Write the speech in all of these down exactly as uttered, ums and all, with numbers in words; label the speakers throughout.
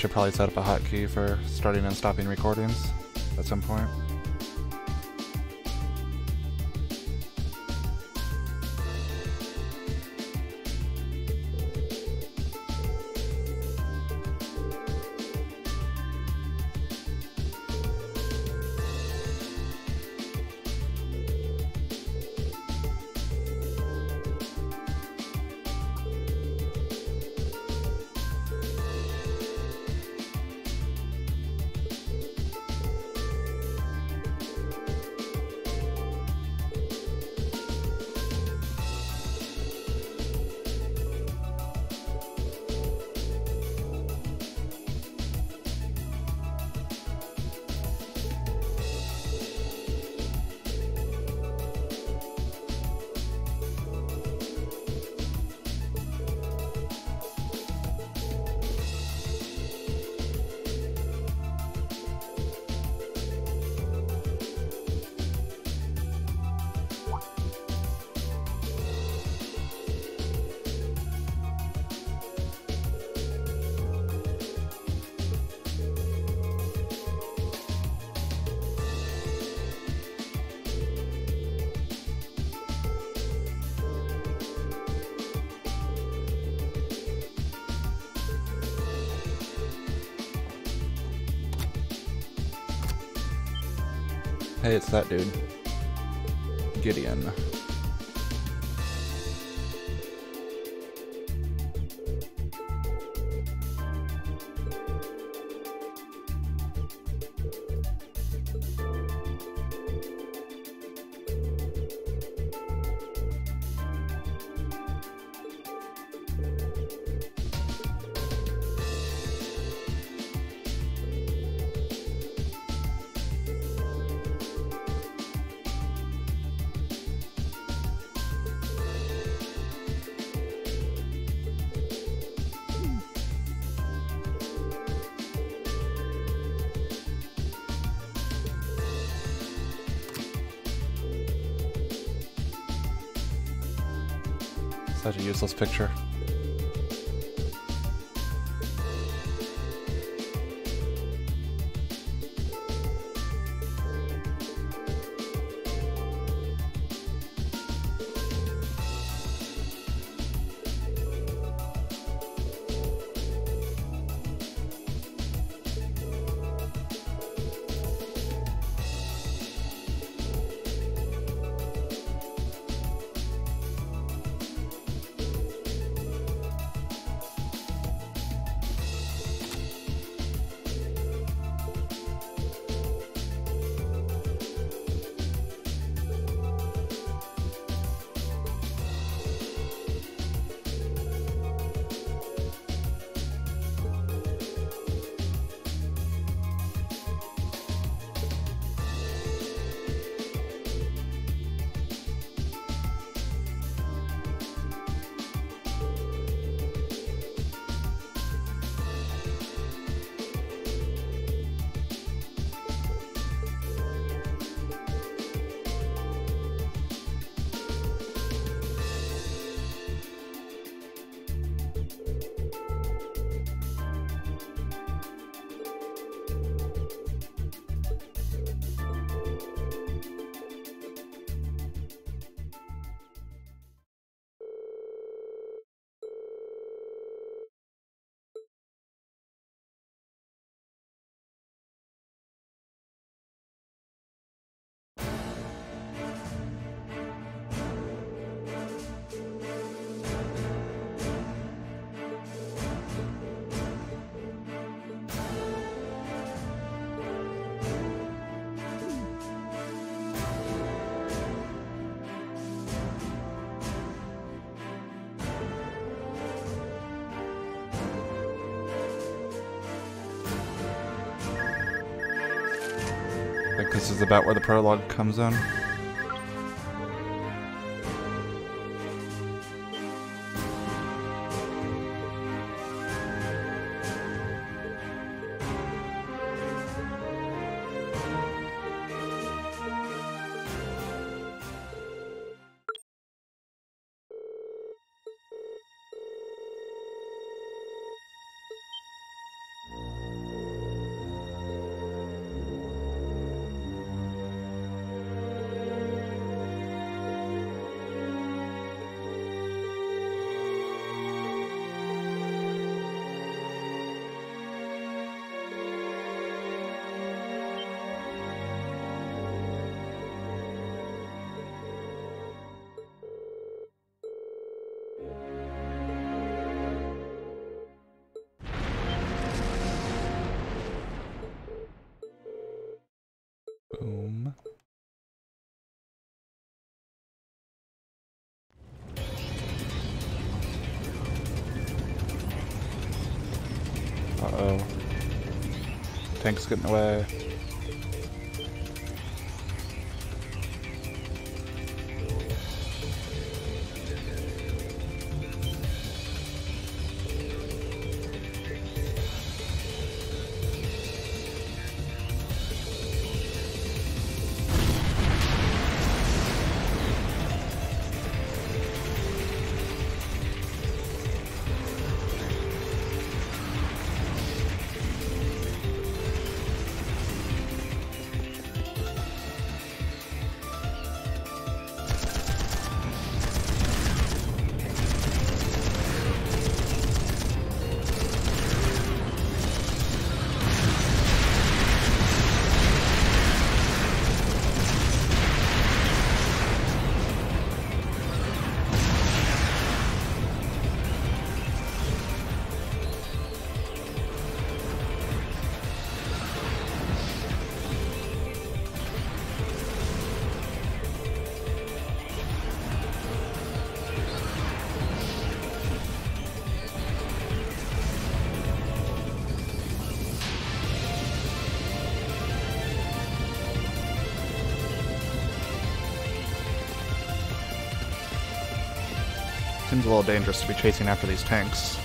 Speaker 1: should probably set up a hotkey for starting and stopping recordings at some point. Hey, it's that dude. Gideon. Such a useless picture. I think this is about where the prologue comes in. Uh-oh. Tank's getting away. Seems a little dangerous to be chasing after these tanks.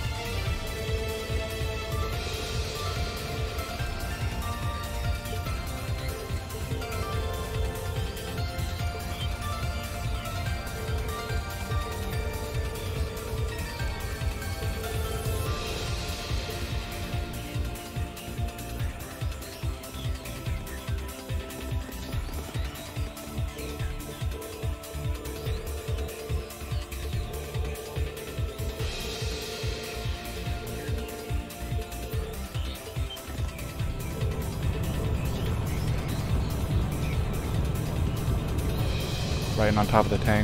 Speaker 1: Right on top of the tank.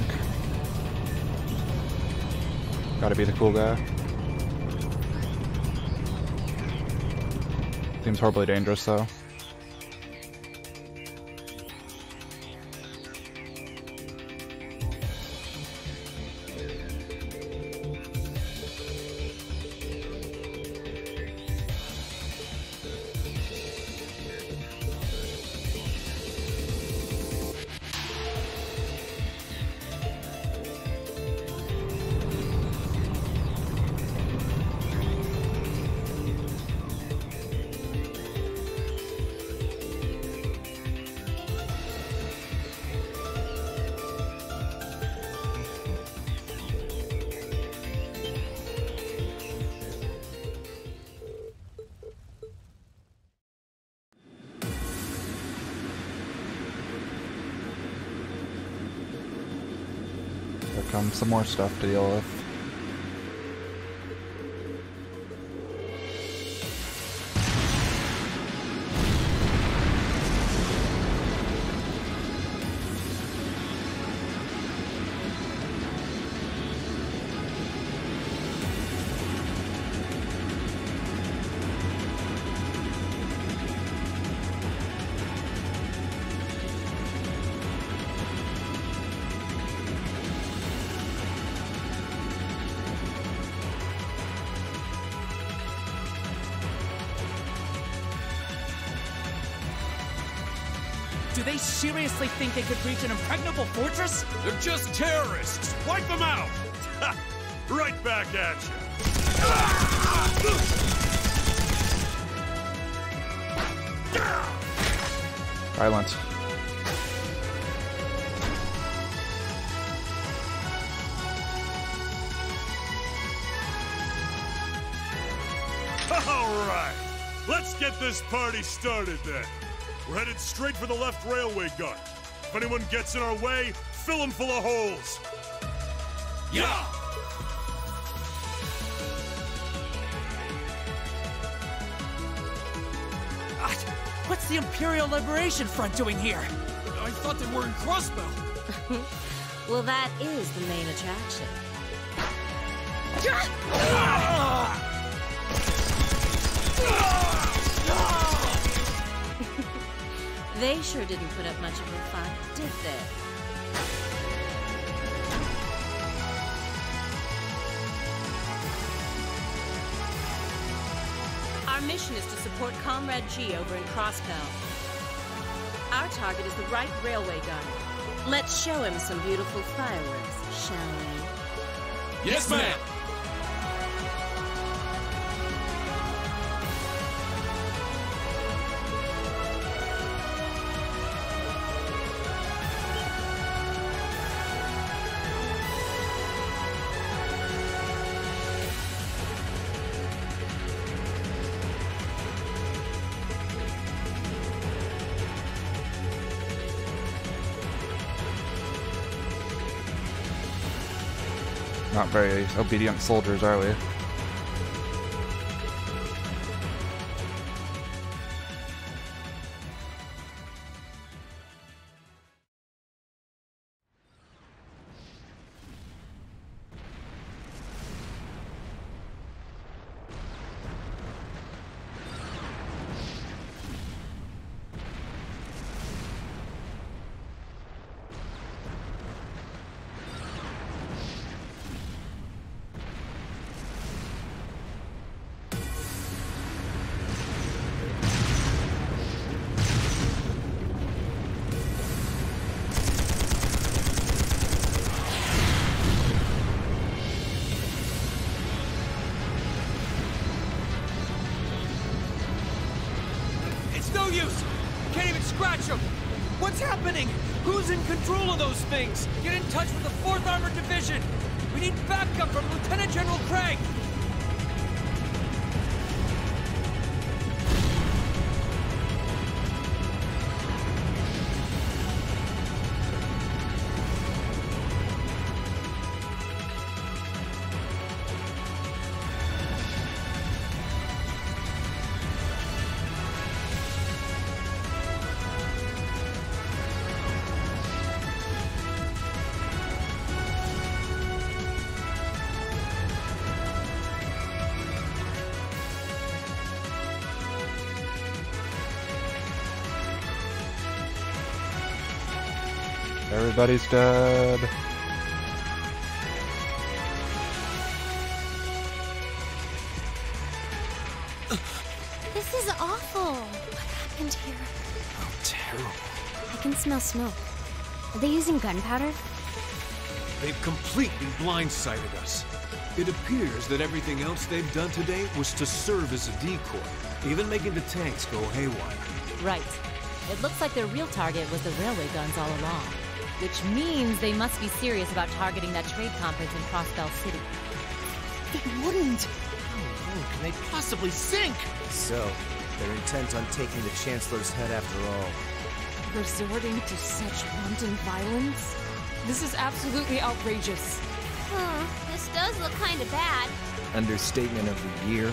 Speaker 1: Gotta be the cool guy. Seems horribly dangerous though. Here comes some more stuff to deal with.
Speaker 2: Do they seriously think they could reach an impregnable fortress?
Speaker 3: They're just terrorists! Wipe them out! Ha! Right back at you!
Speaker 1: Violence.
Speaker 3: Alright! Let's get this party started then. We're headed straight for the left railway gun. If anyone gets in our way, fill them full of holes. Yeah!
Speaker 2: Uh, what's the Imperial Liberation Front doing here?
Speaker 3: I thought they were in Crossbow.
Speaker 4: Well, that is the main attraction. They sure didn't put up much of a fight, did they? Our mission is to support Comrade G over in Crossbell. Our target is the right railway gun. Let's show him some beautiful fireworks, shall we?
Speaker 2: Yes, ma'am!
Speaker 1: Not very obedient soldiers, are we?
Speaker 2: No use! Can't even scratch them! What's happening? Who's in control of those things? Get in touch with the fourth Armored Division! We need backup from Lieutenant General Craig!
Speaker 1: Everybody's dead.
Speaker 5: This is awful. What happened here?
Speaker 6: Oh, terrible.
Speaker 5: I can smell smoke. Are they using gunpowder?
Speaker 6: They've completely blindsided us. It appears that everything else they've done today was to serve as a decoy, even making the tanks go haywire.
Speaker 7: Right. It looks like their real target was the railway guns all along. Which means they must be serious about targeting that trade conference in Crossbell City.
Speaker 8: They wouldn't! How low can they possibly sink?
Speaker 9: So, they're intent on taking the Chancellor's head after all.
Speaker 10: Resorting to such wanton violence? This is absolutely outrageous.
Speaker 5: Huh, this does look kinda bad.
Speaker 9: Understatement of the year.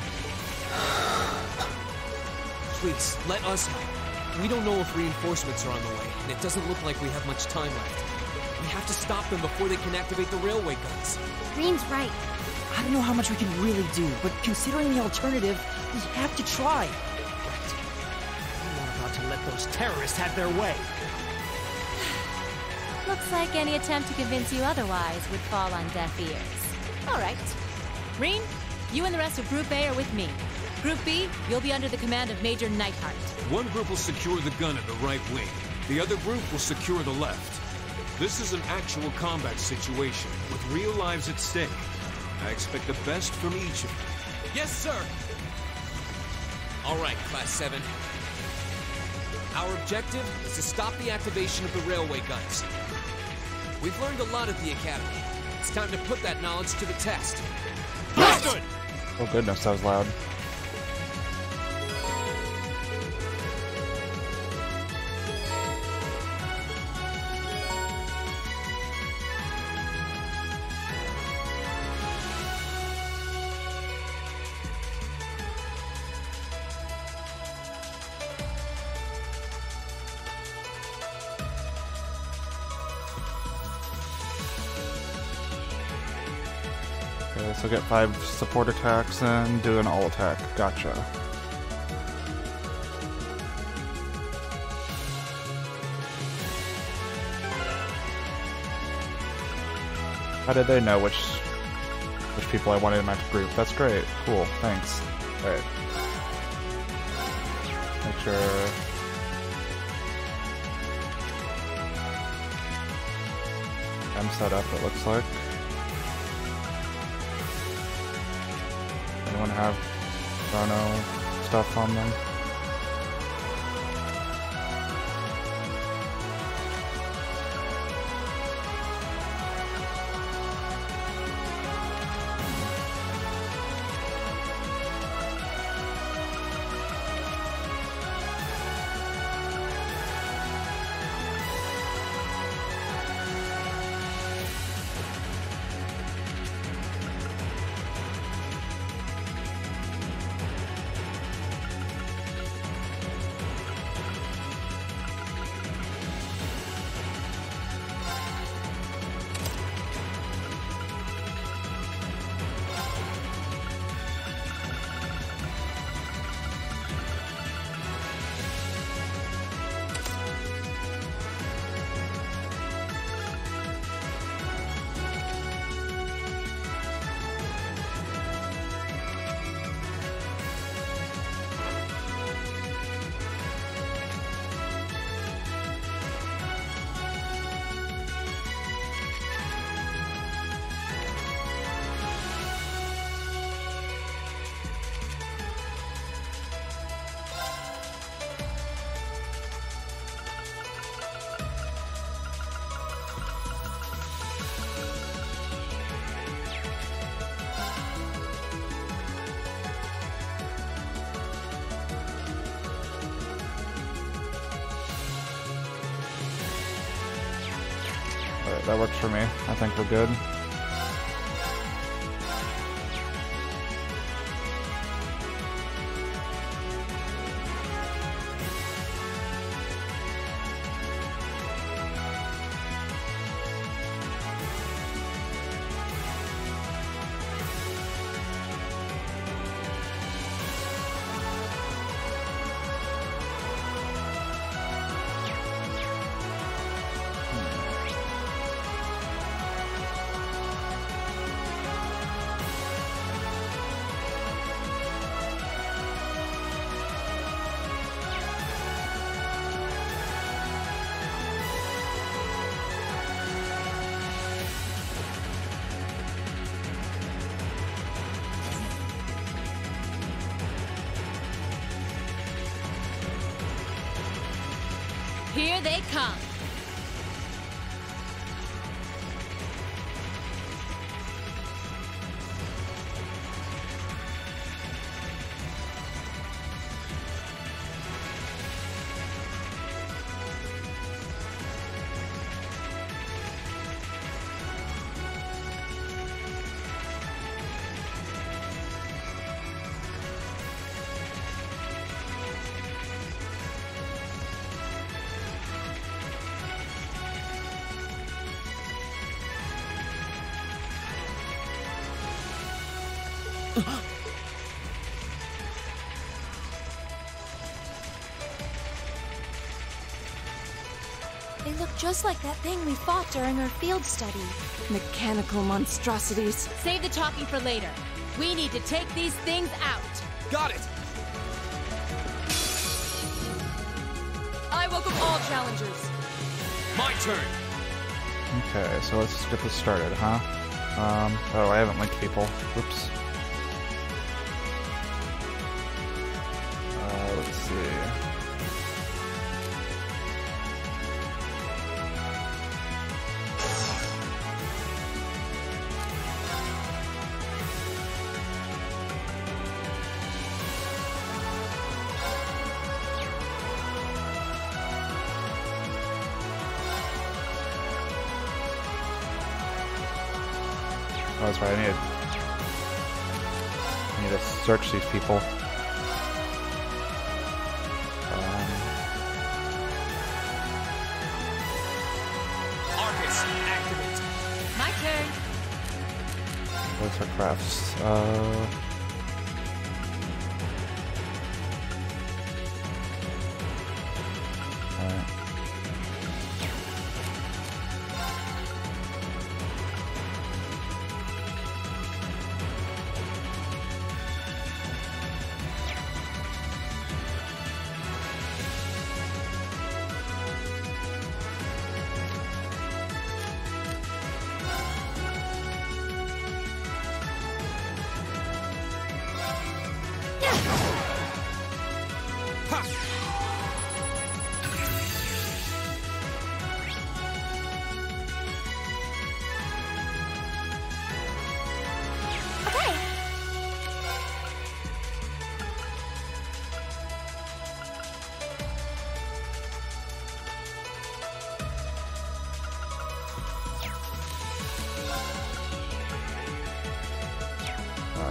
Speaker 8: Please, let us know. We don't know if reinforcements are on the way, and it doesn't look like we have much time left. We have to stop them before they can activate the railway guns.
Speaker 5: Green's right.
Speaker 11: I don't know how much we can really do, but considering the alternative, we have to try.
Speaker 8: Right. We're not about to let those terrorists have their way.
Speaker 7: Looks like any attempt to convince you otherwise would fall on deaf ears. All right. Reen, you and the rest of Group A are with me. Group B, you'll be under the command of Major Neidhart.
Speaker 6: One group will secure the gun at the right wing. The other group will secure the left. This is an actual combat situation, with real lives at stake. I expect the best from each of you.
Speaker 8: Yes, sir! All right, Class seven. Our objective is to stop the activation of the railway guns. We've learned a lot at the Academy. It's time to put that knowledge to the test.
Speaker 1: Understood! Oh goodness, that was loud. Okay, so get five support attacks and do an all attack. Gotcha. How did they know which which people I wanted in my group? That's great. Cool. Thanks. Alright. Make sure. I'm set up, it looks like. Anyone have Chrono stuff on them? Alright, that works for me. I think we're good.
Speaker 7: Here they come.
Speaker 5: They look just like that thing we fought during our field study.
Speaker 10: Mechanical monstrosities.
Speaker 7: Save the talking for later. We need to take these things out.
Speaker 8: Got it!
Speaker 10: I welcome all challengers.
Speaker 8: My turn!
Speaker 1: Okay, so let's get this started, huh? Um, oh, I haven't linked people. Whoops. Uh, let's see. Oh, that's right, I need to, I need to search these people. Um,
Speaker 8: Arcus, activate.
Speaker 7: My turn.
Speaker 1: what's our crafts? Uh, alright.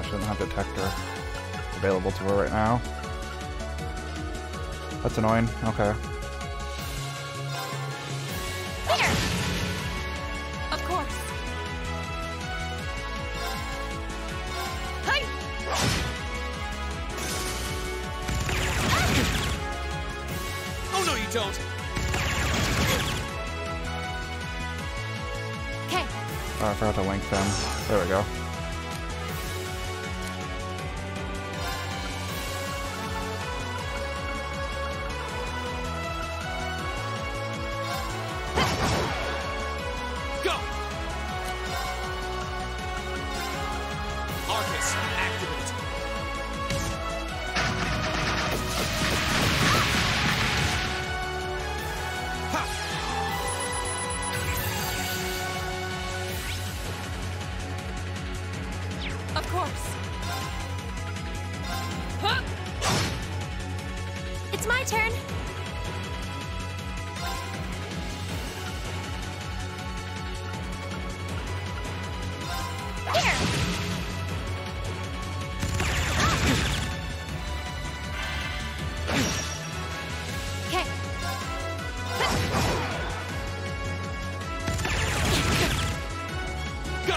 Speaker 1: she doesn't have detector available to her right now. That's annoying. Okay.
Speaker 10: There! Of course. Hey!
Speaker 8: Oh no, you don't!
Speaker 10: Okay.
Speaker 1: Oh, I forgot to link them. There we go.
Speaker 8: Go! Arcus, activate!
Speaker 10: Of course. Huh?
Speaker 5: It's my turn. Here. Okay.
Speaker 8: Go!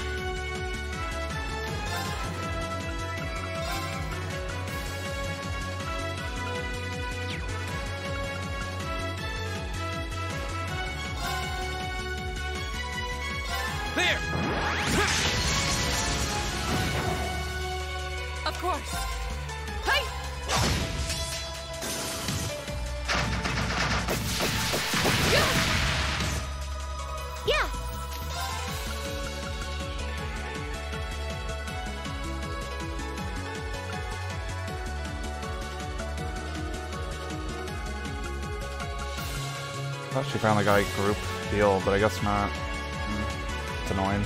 Speaker 8: There!
Speaker 10: Of course. Hey!
Speaker 5: Yeah.
Speaker 1: I thought she finally got a group heal, but I guess not. Hmm. It's annoying.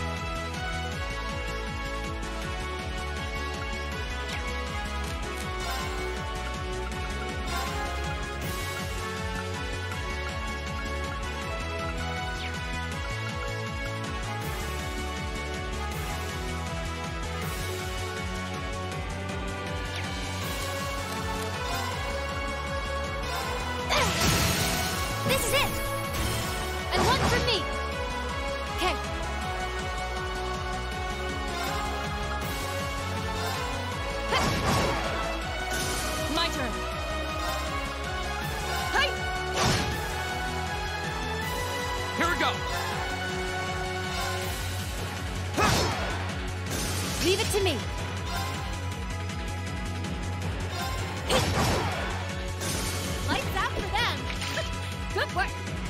Speaker 5: This is it. And one for me. Okay.
Speaker 10: My turn. Hey!
Speaker 8: Here we go!
Speaker 5: Leave it to me. Lights out for them. Good work.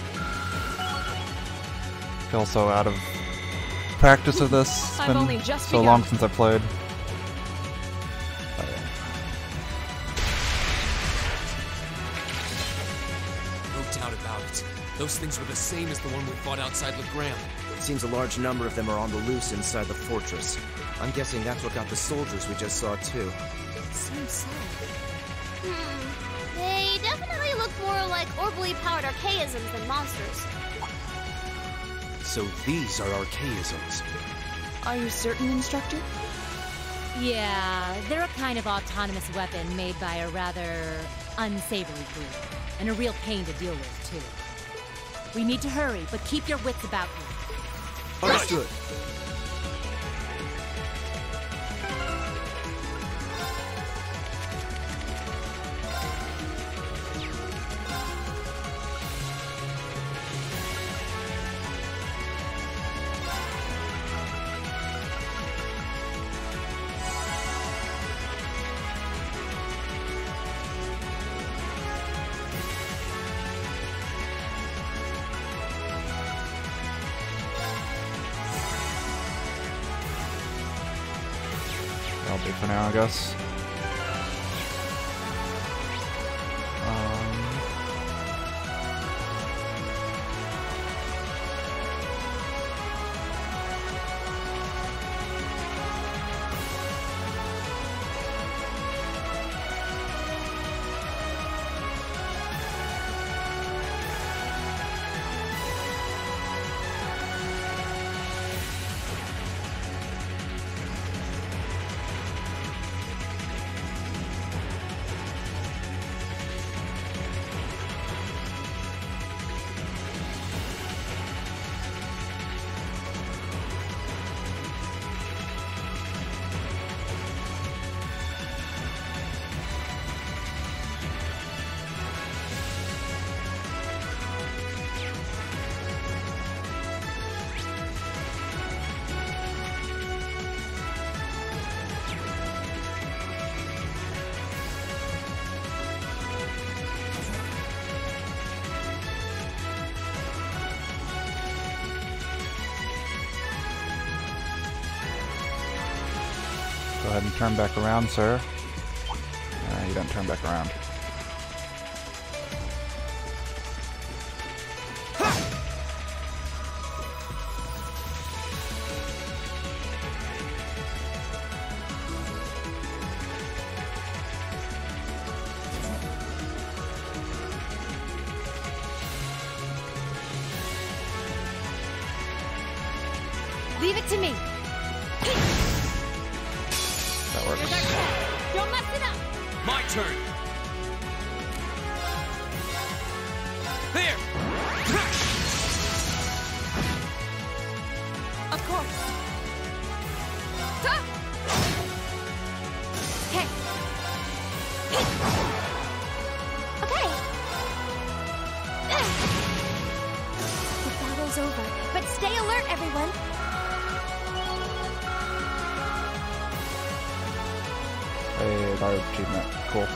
Speaker 1: Feel so out of practice of this. It's
Speaker 10: I've
Speaker 1: been
Speaker 10: only just
Speaker 1: so
Speaker 10: begun.
Speaker 1: long since I played.
Speaker 8: No doubt about it. Those things were the same as the one we fought outside Legram.
Speaker 9: It seems a large number of them are on the loose inside the fortress. I'm guessing that's what got the soldiers we just saw, too.
Speaker 5: Seems so. Hmm. They definitely look more like orbally powered archaisms than monsters.
Speaker 9: So these are archaisms.
Speaker 10: Are you certain, Instructor?
Speaker 7: Yeah, they're a kind of autonomous weapon made by a rather unsavory group. And a real pain to deal with, too. We need to hurry, but keep your wits about you.
Speaker 9: Understood.
Speaker 1: That'll be for now, I guess. Um, Go ahead and turn back around, sir. Uh, you don't turn back around.
Speaker 7: Leave it to me.
Speaker 1: That works.
Speaker 7: Don't mess it up.
Speaker 8: My turn. There.
Speaker 5: Of course. Okay. Okay. The battle's over, but stay alert, everyone.
Speaker 1: Hey, guard achievement. Cool.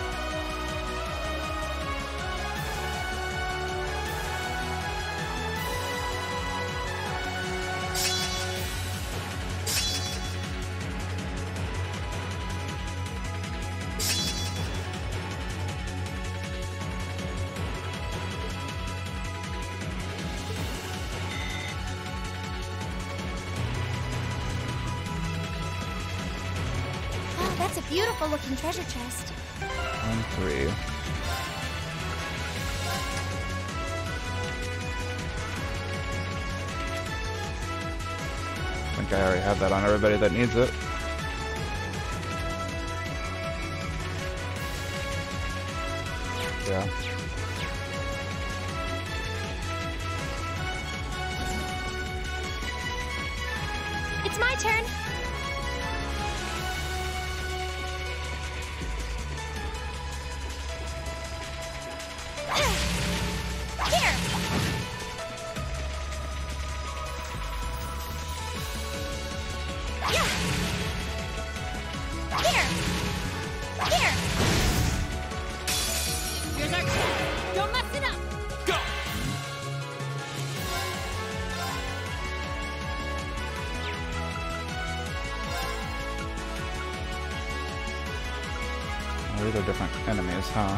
Speaker 5: That's a beautiful looking treasure chest.
Speaker 1: One, three. I think I already have that on everybody that needs it. Yeah.
Speaker 5: It's my turn. Here. Yeah. Here. Here.
Speaker 7: Here's our chance. Don't mess it up.
Speaker 8: Go.
Speaker 1: Oh, these are different enemies, huh?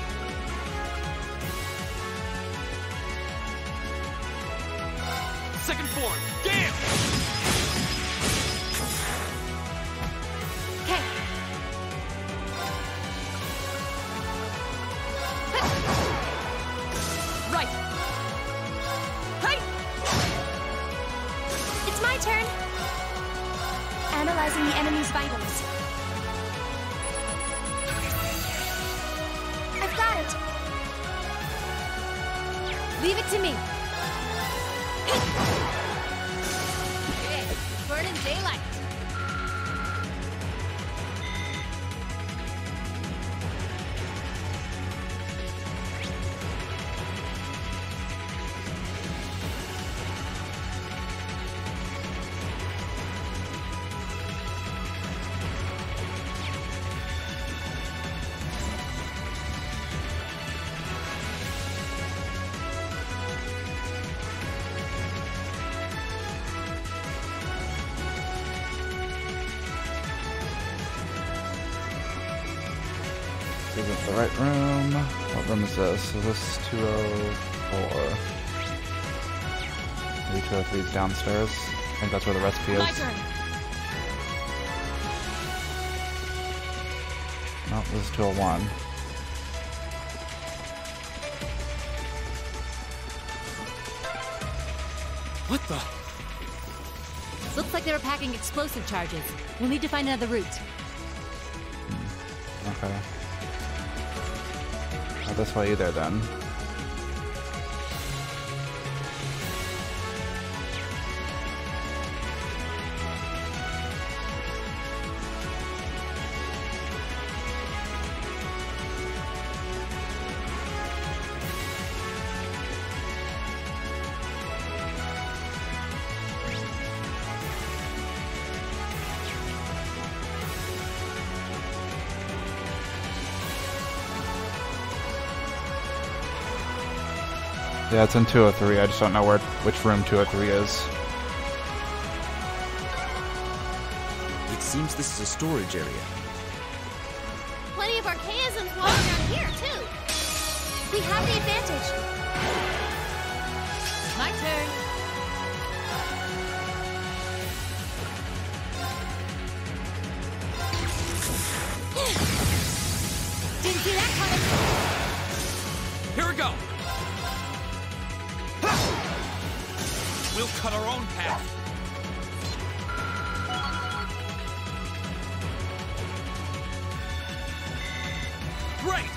Speaker 8: Second form. Gale.
Speaker 5: Okay.
Speaker 7: Right.
Speaker 5: Hey. It's my turn. Analyzing the enemy's vitals. I've got it.
Speaker 7: Leave it to me. Hey, burning daylight.
Speaker 1: This isn't the right room. What room is this? Is this two oh four? Maybe two oh three is downstairs. I think that's where the recipe is.
Speaker 7: My turn.
Speaker 1: No, this is two oh one.
Speaker 8: What the?
Speaker 7: Looks like they were packing explosive charges. We'll need to find another route.
Speaker 1: Okay. Not this way either, then. Yeah, it's in two oh three. I just don't know where which room two oh three is.
Speaker 9: it seems this is a storage area.
Speaker 5: Plenty of archaisms walking around here, too. We have the advantage.
Speaker 7: My turn.
Speaker 5: Didn't see that coming.
Speaker 8: Here we go! We'll cut our own path. Great!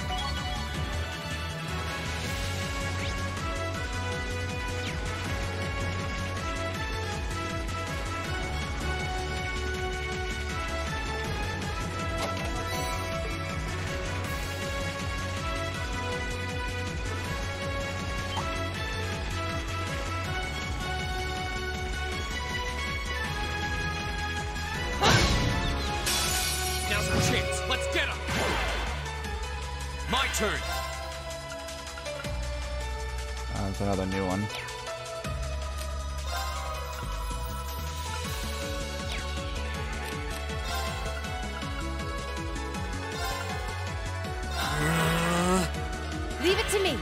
Speaker 8: Now's our chance. Let's get him. My turn.
Speaker 1: Uh, there's another new one.
Speaker 7: Leave it to me.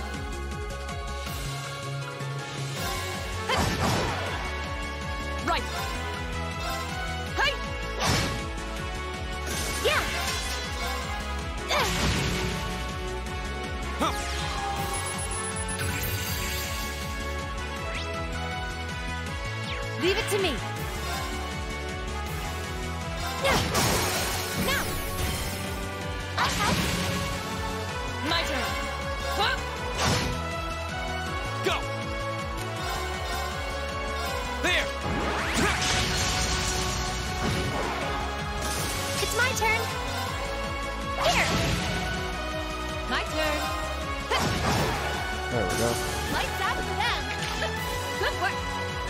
Speaker 10: Right.
Speaker 7: Hey! Yeah!
Speaker 8: Huh.
Speaker 7: Leave it to me.
Speaker 5: Yeah. Now. I'll help.
Speaker 10: My turn.
Speaker 8: Huh? Go! There!
Speaker 5: It's my turn. Here.
Speaker 7: My turn.
Speaker 1: There we go.
Speaker 5: Lights out for them.
Speaker 7: Good work.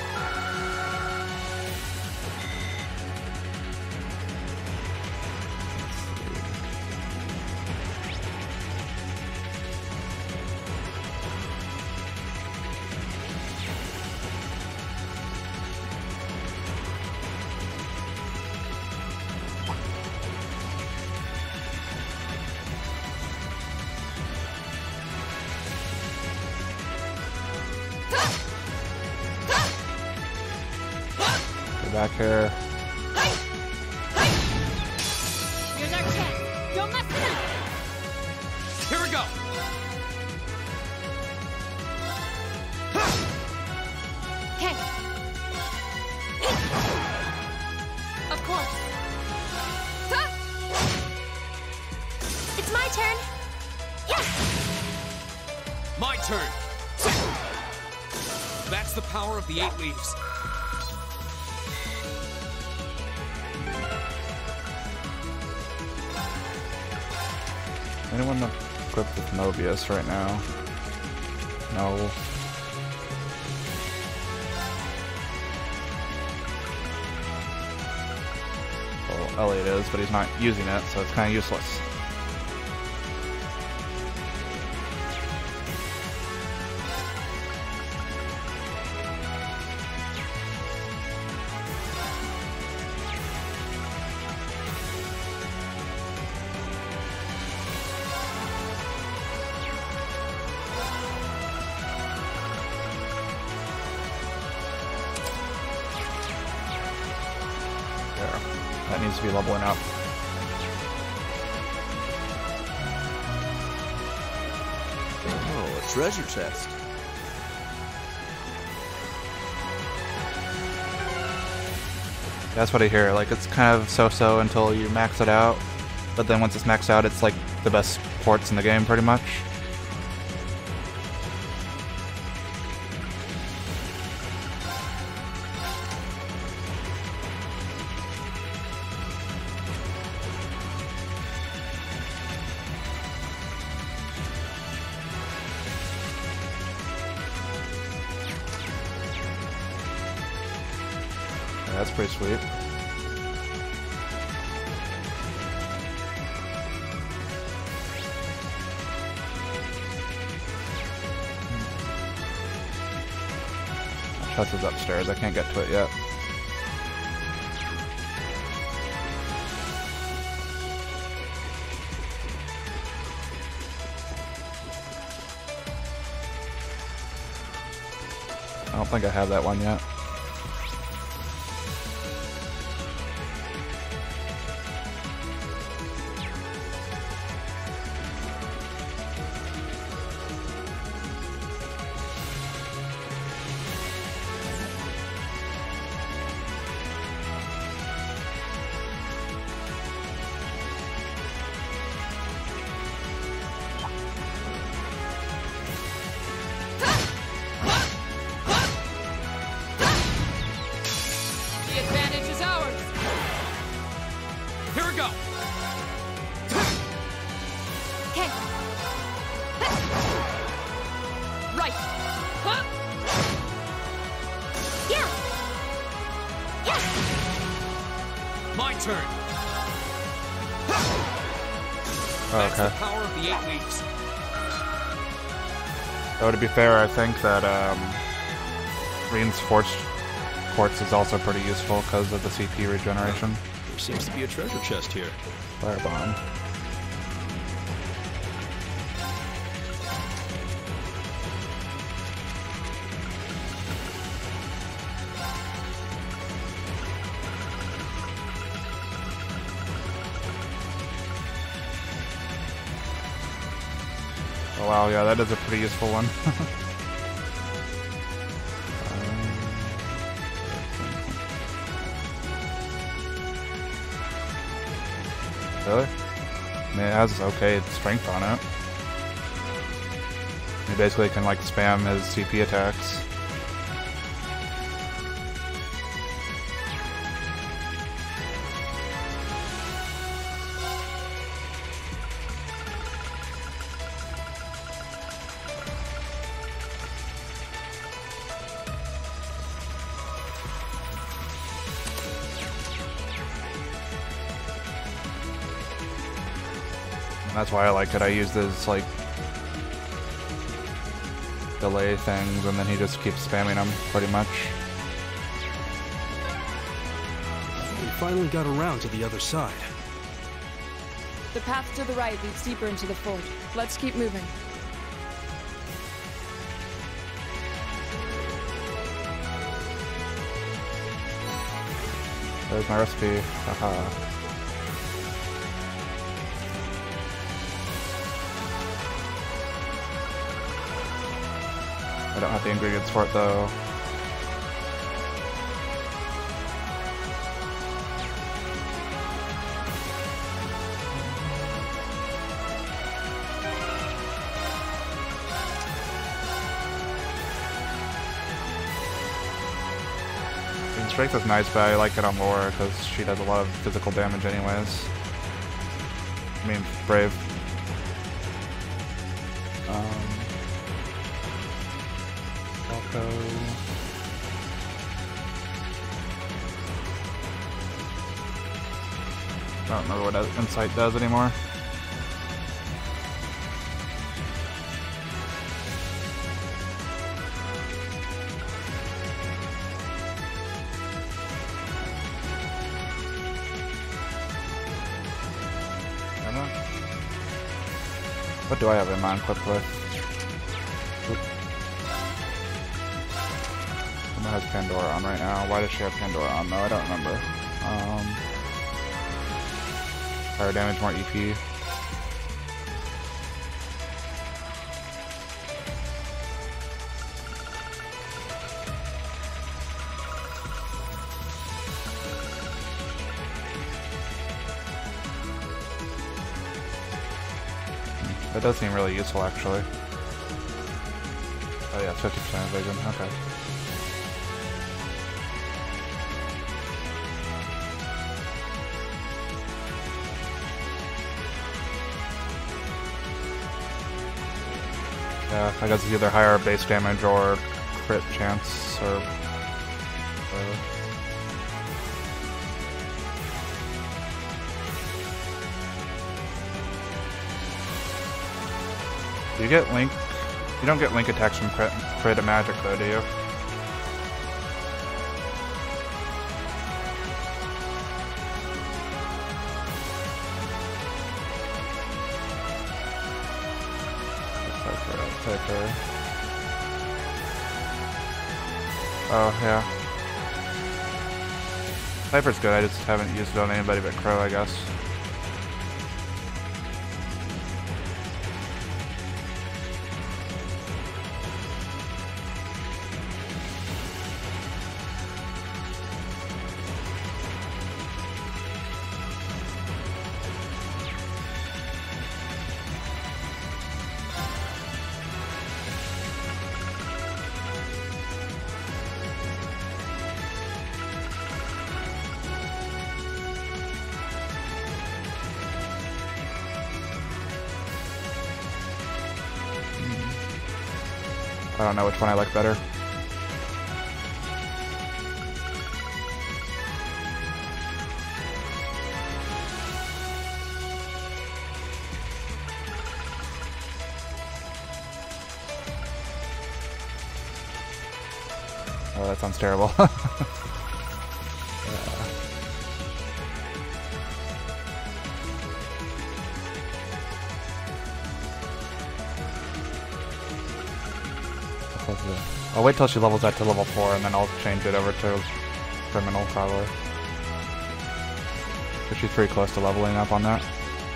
Speaker 1: Get back here.
Speaker 7: Here's our chance. Don't mess it up.
Speaker 8: Here we go!
Speaker 7: Okay. Of course.
Speaker 5: It's my turn. Yes.
Speaker 8: My turn! That's the power of the eight leaves.
Speaker 1: Anyone equipped with Mobius right now? No. Well, Elliot is, but he's not using it, so it's kind of useless. That needs to be leveling up.
Speaker 9: Oh, a treasure chest.
Speaker 1: That's what I hear. Like, it's kind of so-so until you max it out, but then once it's maxed out, it's like the best ports in the game, pretty much. That's pretty sweet. The chest is upstairs. I can't get to it yet. don't think I have that one yet. So to be fair, I think that um, Reinforced Quartz is also pretty useful because of the C P regeneration.
Speaker 12: There seems to be a treasure chest here.
Speaker 1: Firebomb. Oh wow, yeah, that is a pretty useful one. Really? I mean, it has okay strength on it. He basically can like spam his C P attacks. That's why I like it. I use this like delay things, and then he just keeps spamming them pretty much.
Speaker 12: We finally got around to the other side.
Speaker 10: The path to the right leads deeper into the fort. Let's keep moving.
Speaker 1: There's my recipe. Haha. I don't have the ingredients for it though. And strength is nice, but I like it on Laura because she does a lot of physical damage anyways. I mean, Brave. Um, I don't remember what Insight does anymore. I don't know. What do I have him on equipped with? Has Pandora on right now. Why does she have Pandora on though? I don't remember. Um, fire damage, more E P. That does seem really useful actually. Oh yeah, fifty percent evasion. Okay. Yeah, I guess it's either higher base damage or crit chance or whatever. Do you get link? You don't get link attacks from crit, crit and magic though, do you? Take her. Oh, yeah. Sniper's good, I just haven't used it on anybody but Crow, I guess. I don't know which one I like better. Oh, that sounds terrible. Yeah. I'll wait till she levels that to level four and then I'll change it over to criminal probably. Because she's pretty close to leveling up on that.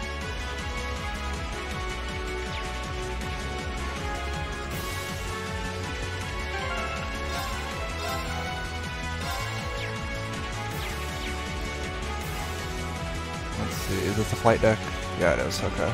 Speaker 1: Let's see, is this a flight deck? Yeah, it is, okay.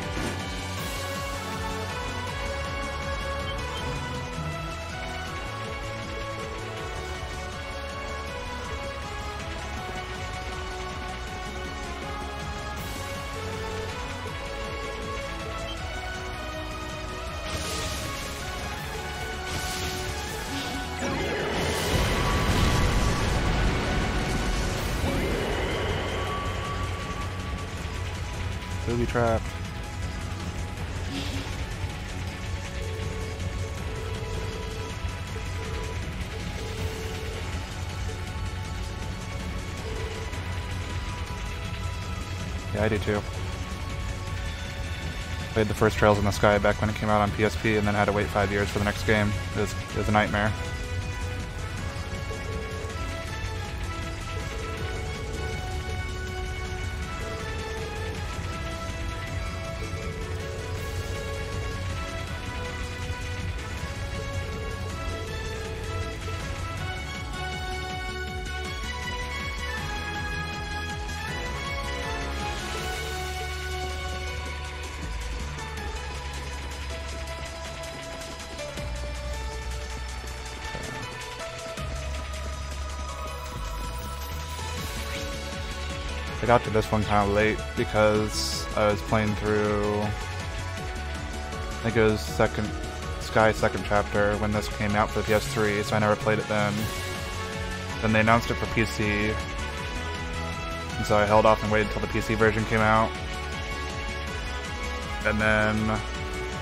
Speaker 1: Booby trap. Yeah, I do too. Played the first Trails in the Sky back when it came out on P S P and then had to wait five years for the next game. It was, it was a nightmare. I got to this one kind of late because I was playing through, I think it was second Sky second chapter when this came out for the P S three, so I never played it then. Then they announced it for P C, and so I held off and waited until the P C version came out. And then I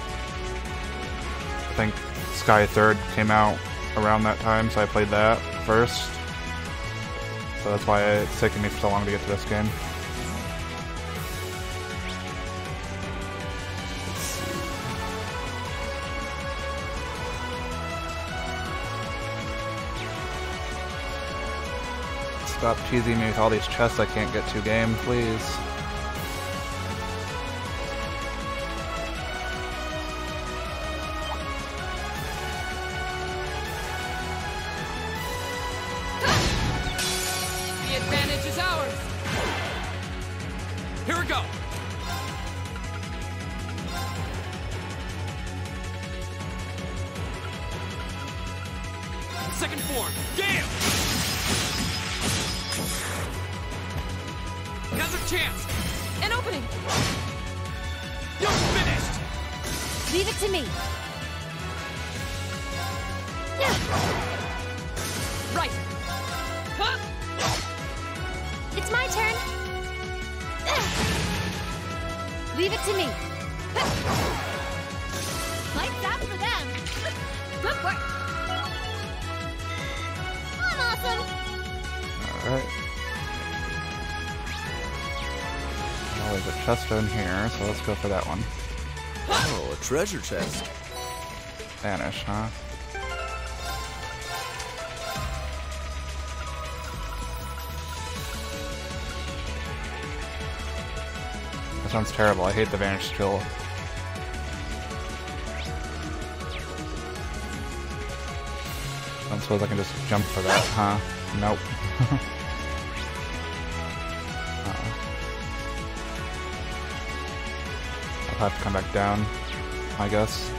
Speaker 1: think Sky third came out around that time, so I played that first. So that's why it's taken me so long to get to this game. Stop teasing me with all these chests I can't get to, game, please.
Speaker 2: Second form, Gale! Another chance! An opening! You're finished!
Speaker 7: Leave it to me!
Speaker 10: Right!
Speaker 2: Huh?
Speaker 5: It's my turn!
Speaker 7: Leave it to me!
Speaker 5: Lights out for them! Good work! I'm awesome!
Speaker 1: Alright. Oh, there's a chest in here, so let's go for that one.
Speaker 9: Oh, a treasure chest.
Speaker 1: Vanish, huh? That sounds terrible. I hate the vanish skill. I don't suppose I can just jump for that, huh? Nope. uh-uh. I'll have to come back down, I guess.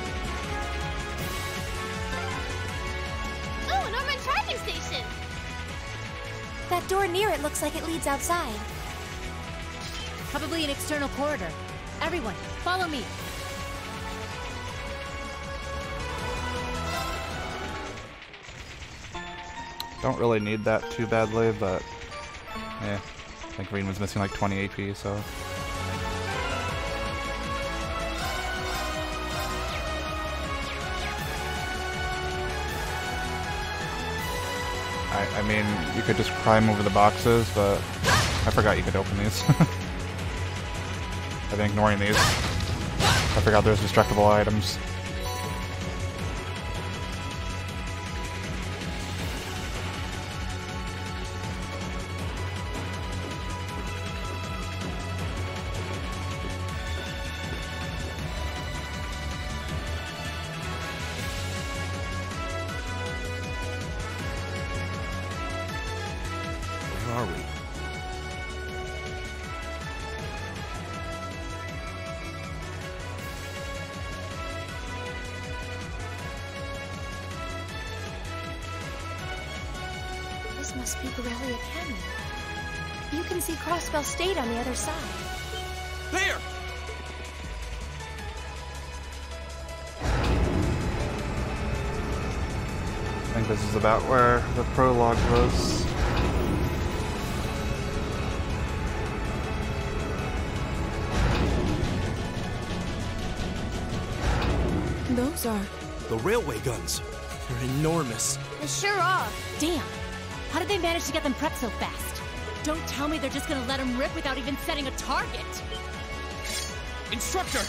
Speaker 5: Oh, an Norman charging station!
Speaker 13: That door near it looks like it leads outside.
Speaker 7: Probably an external corridor. Everyone, follow me.
Speaker 1: Don't really need that too badly, but yeah. I think Green was missing like twenty A P, so. I, I mean, you could just climb over the boxes, but I forgot you could open these. I've been ignoring these. I forgot there's destructible items.
Speaker 9: Where are we?
Speaker 13: This must be Borrelia Canyon. You can see Crossbell State on the other side.
Speaker 8: There!
Speaker 1: I think this is about where the prologue was.
Speaker 10: Those are...
Speaker 12: The railway guns. They're enormous.
Speaker 5: They sure are.
Speaker 7: Damn! How did they manage to get them prepped so fast? Don't tell me they're just gonna let them rip without even setting a target!
Speaker 8: Instructor!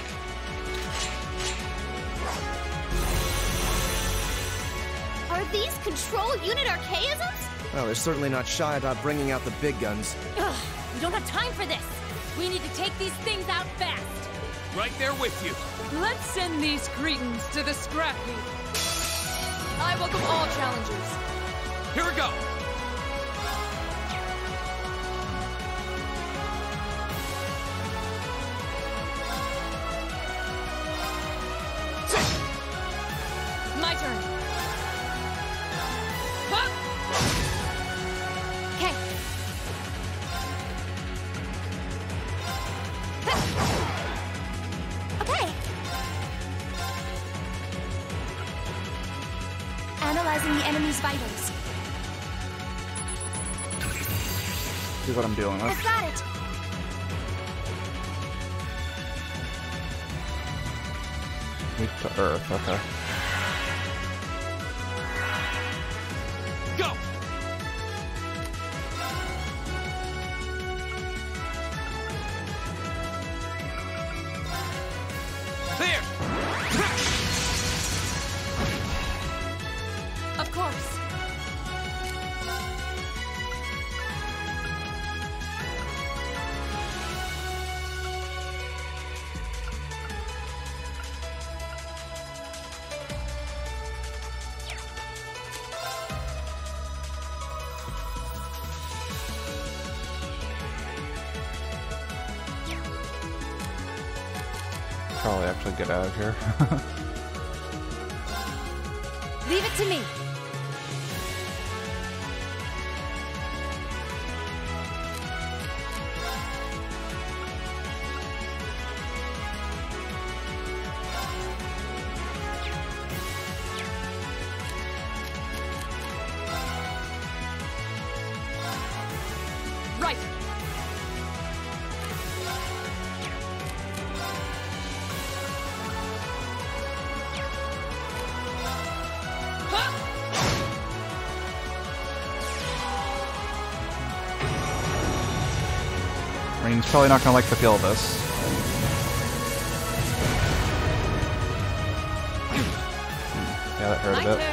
Speaker 5: Are these control unit archaisms?
Speaker 9: Well, they're certainly not shy about bringing out the big guns.
Speaker 7: Ugh, we don't have time for this! We need to take these things out fast!
Speaker 8: Right there with you.
Speaker 10: Let's send these cretins to the scrap heap. I welcome all challengers.
Speaker 8: Here we go.
Speaker 10: My turn.
Speaker 13: Okay. Okay. Analyzing the enemy's vitals.
Speaker 1: See what I'm dealing with.
Speaker 13: I've got it.
Speaker 1: Weak to Earth, okay.
Speaker 8: Go! There!
Speaker 10: Of course.
Speaker 1: Probably actually get out of here.
Speaker 7: Leave it to me!
Speaker 10: Right.
Speaker 1: Rain's probably not gonna like the feel of this. Yeah, that hurt a bit.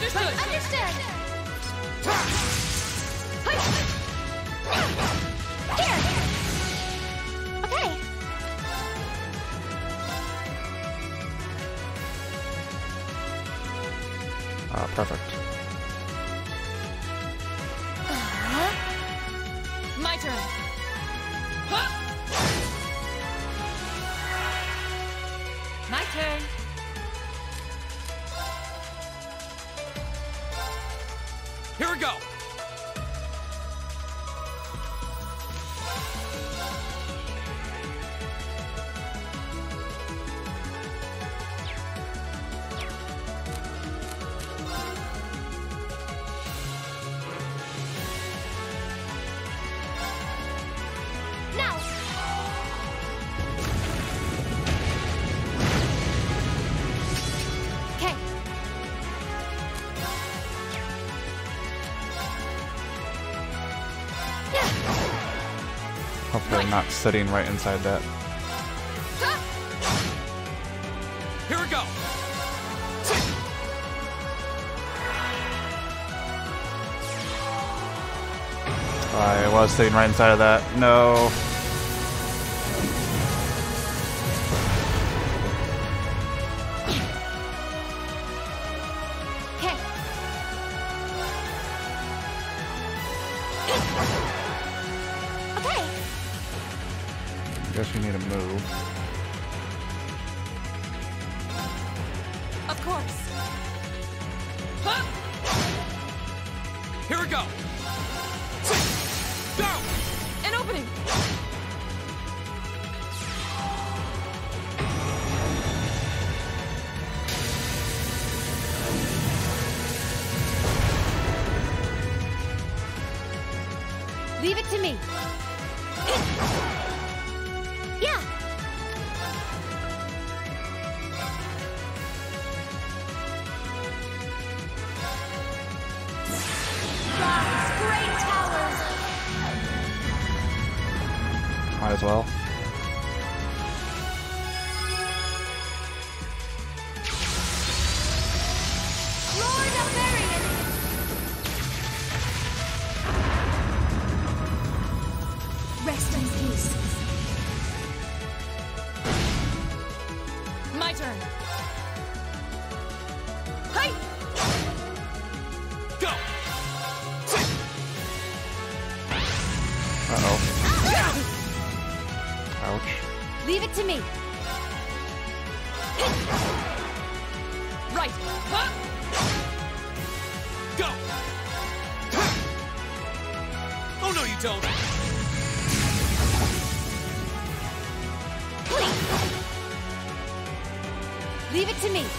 Speaker 10: Understood.
Speaker 5: Understood. Here. Okay.
Speaker 1: Ah, perfect.
Speaker 10: My turn. Huh?
Speaker 7: My turn.
Speaker 8: Here we go!
Speaker 5: Now. Okay.
Speaker 1: Hopefully I'm not sitting right inside that.
Speaker 8: Here we go!
Speaker 1: I was sitting right inside of that. No.
Speaker 5: Okay. Okay.
Speaker 1: Guess we need to move.
Speaker 10: Of course.
Speaker 8: Huh? Here we go! Go!
Speaker 10: An opening.
Speaker 5: Leave it to me. Yeah. Rise, great towers.
Speaker 1: Might as well.
Speaker 5: Lord of Varian. Rest in peace.
Speaker 10: My turn. Hi.
Speaker 8: Go!
Speaker 1: Uh-oh. Ouch.
Speaker 5: Leave it to me.
Speaker 10: Right. Huh?
Speaker 8: Go! Oh no, you don't!
Speaker 5: Leave it to me.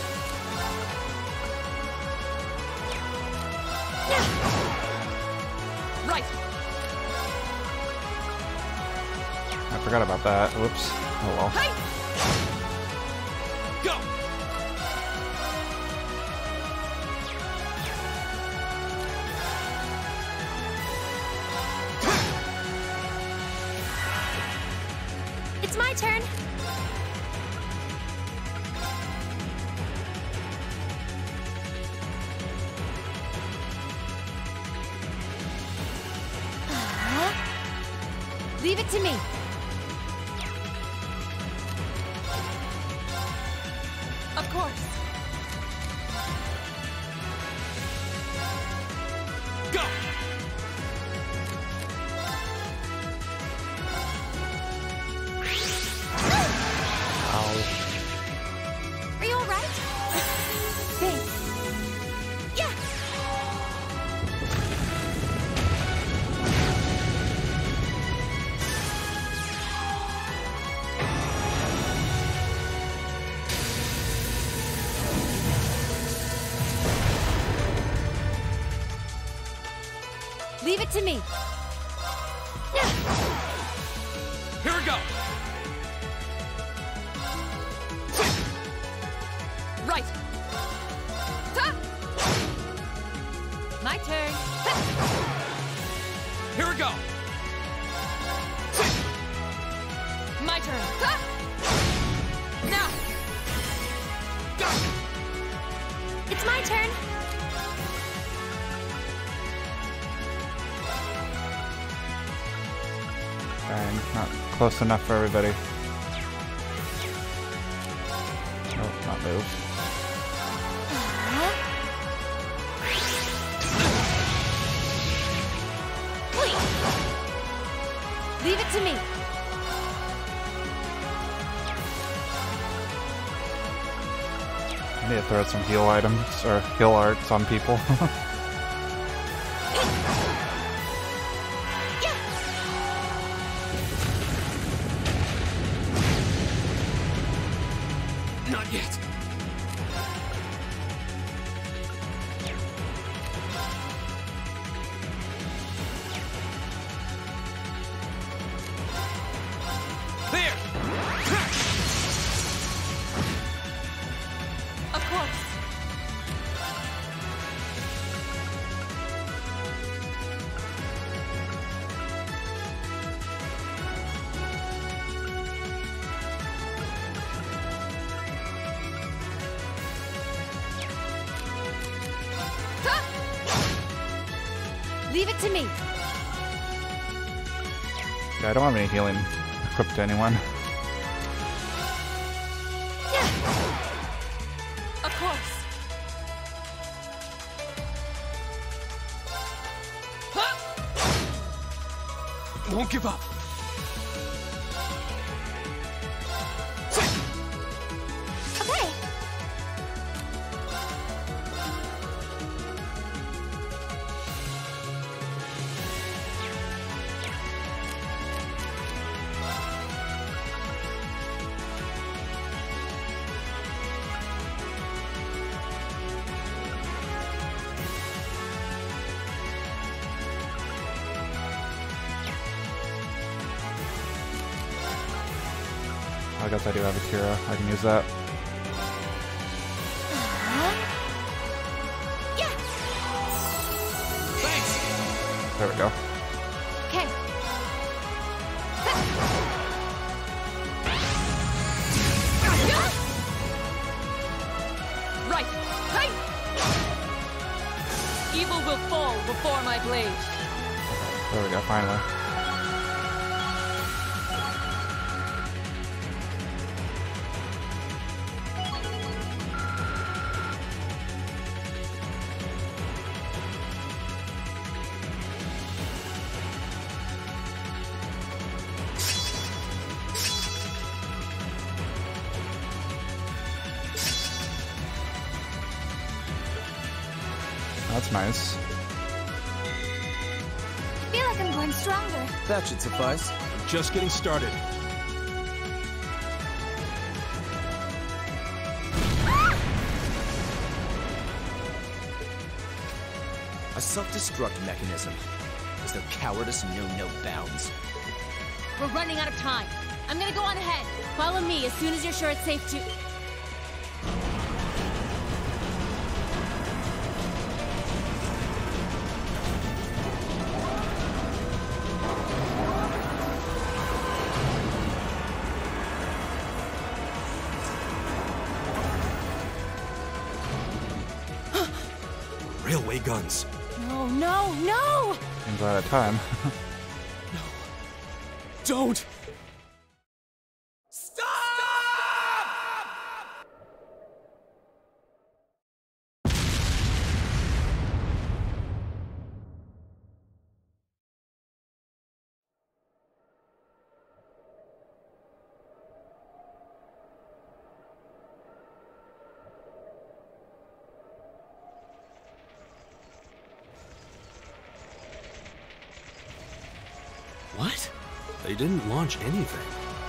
Speaker 10: Right.
Speaker 1: I forgot about that. Whoops. Oh well.
Speaker 10: Hi.
Speaker 8: Go!
Speaker 5: It's my turn. Leave it to me.
Speaker 10: Of course.
Speaker 8: Go!
Speaker 1: Ow.
Speaker 5: Are you all right? Thanks. Yeah. Leave it to me.
Speaker 8: Here we go!
Speaker 10: Right. Huh?
Speaker 7: My turn.
Speaker 8: Here we go!
Speaker 10: My turn. Huh? Now.
Speaker 8: Go!
Speaker 5: It's my turn.
Speaker 1: Dang, not close enough for everybody. Nope, not move.
Speaker 7: Leave it to me.
Speaker 1: I need to throw some heal items or heal arts on people.
Speaker 6: Not yet. There.
Speaker 10: Of course.
Speaker 7: Leave it to me.
Speaker 1: Yeah, I don't have any healing equipped to anyone.
Speaker 10: Of course.
Speaker 6: Won't give up.
Speaker 5: Okay.
Speaker 1: I guess I do have a Kira. I can use that. There we go.
Speaker 7: Okay.
Speaker 10: Right. Right. Evil will fall before my blade.
Speaker 1: There we go, finally. That's nice.
Speaker 5: I feel like I'm growing stronger.
Speaker 9: That should suffice.
Speaker 12: I'm just getting started.
Speaker 9: A self-destruct mechanism. Is their cowardice know no bounds?
Speaker 7: We're running out of time. I'm gonna go on ahead. Follow me as soon as you're sure it's safe to...
Speaker 12: Railway guns.
Speaker 7: No, no, no!
Speaker 1: Seems out of time.
Speaker 6: Don't!
Speaker 12: What? They didn't launch anything.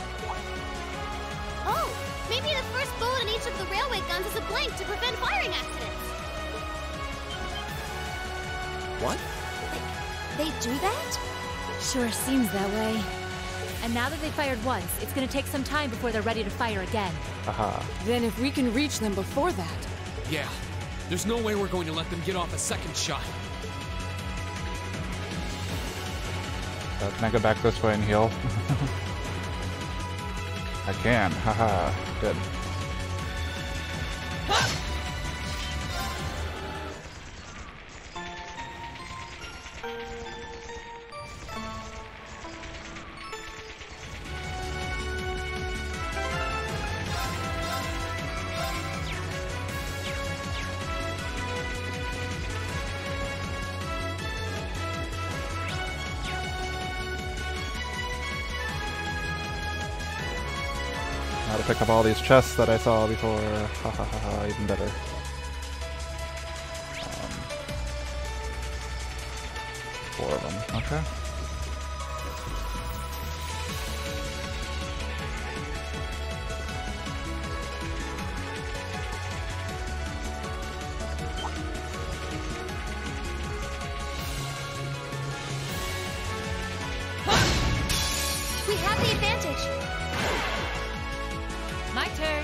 Speaker 5: Oh, maybe the first bullet in each of the railway guns is a blank to prevent firing accidents.
Speaker 9: What?
Speaker 5: They, they do that?
Speaker 7: Sure seems that way. And now that they fired once, it's gonna take some time before they're ready to fire again.
Speaker 1: Aha.
Speaker 10: Then if we can reach them before that...
Speaker 8: Yeah. There's no way we're going to let them get off a second shot.
Speaker 1: Uh, can I go back this way and heal? I can. Haha. Good. How to pick up all these chests that I saw before. Ha ha ha ha, even better. Um, four of them, okay.
Speaker 13: We have the advantage.
Speaker 7: My turn.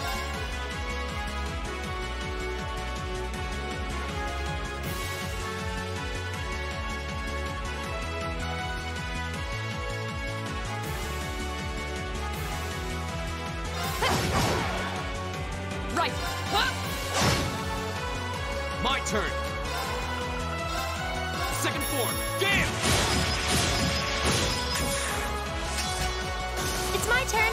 Speaker 8: Right! Huh? My turn! Second form, Gale!
Speaker 13: It's my turn.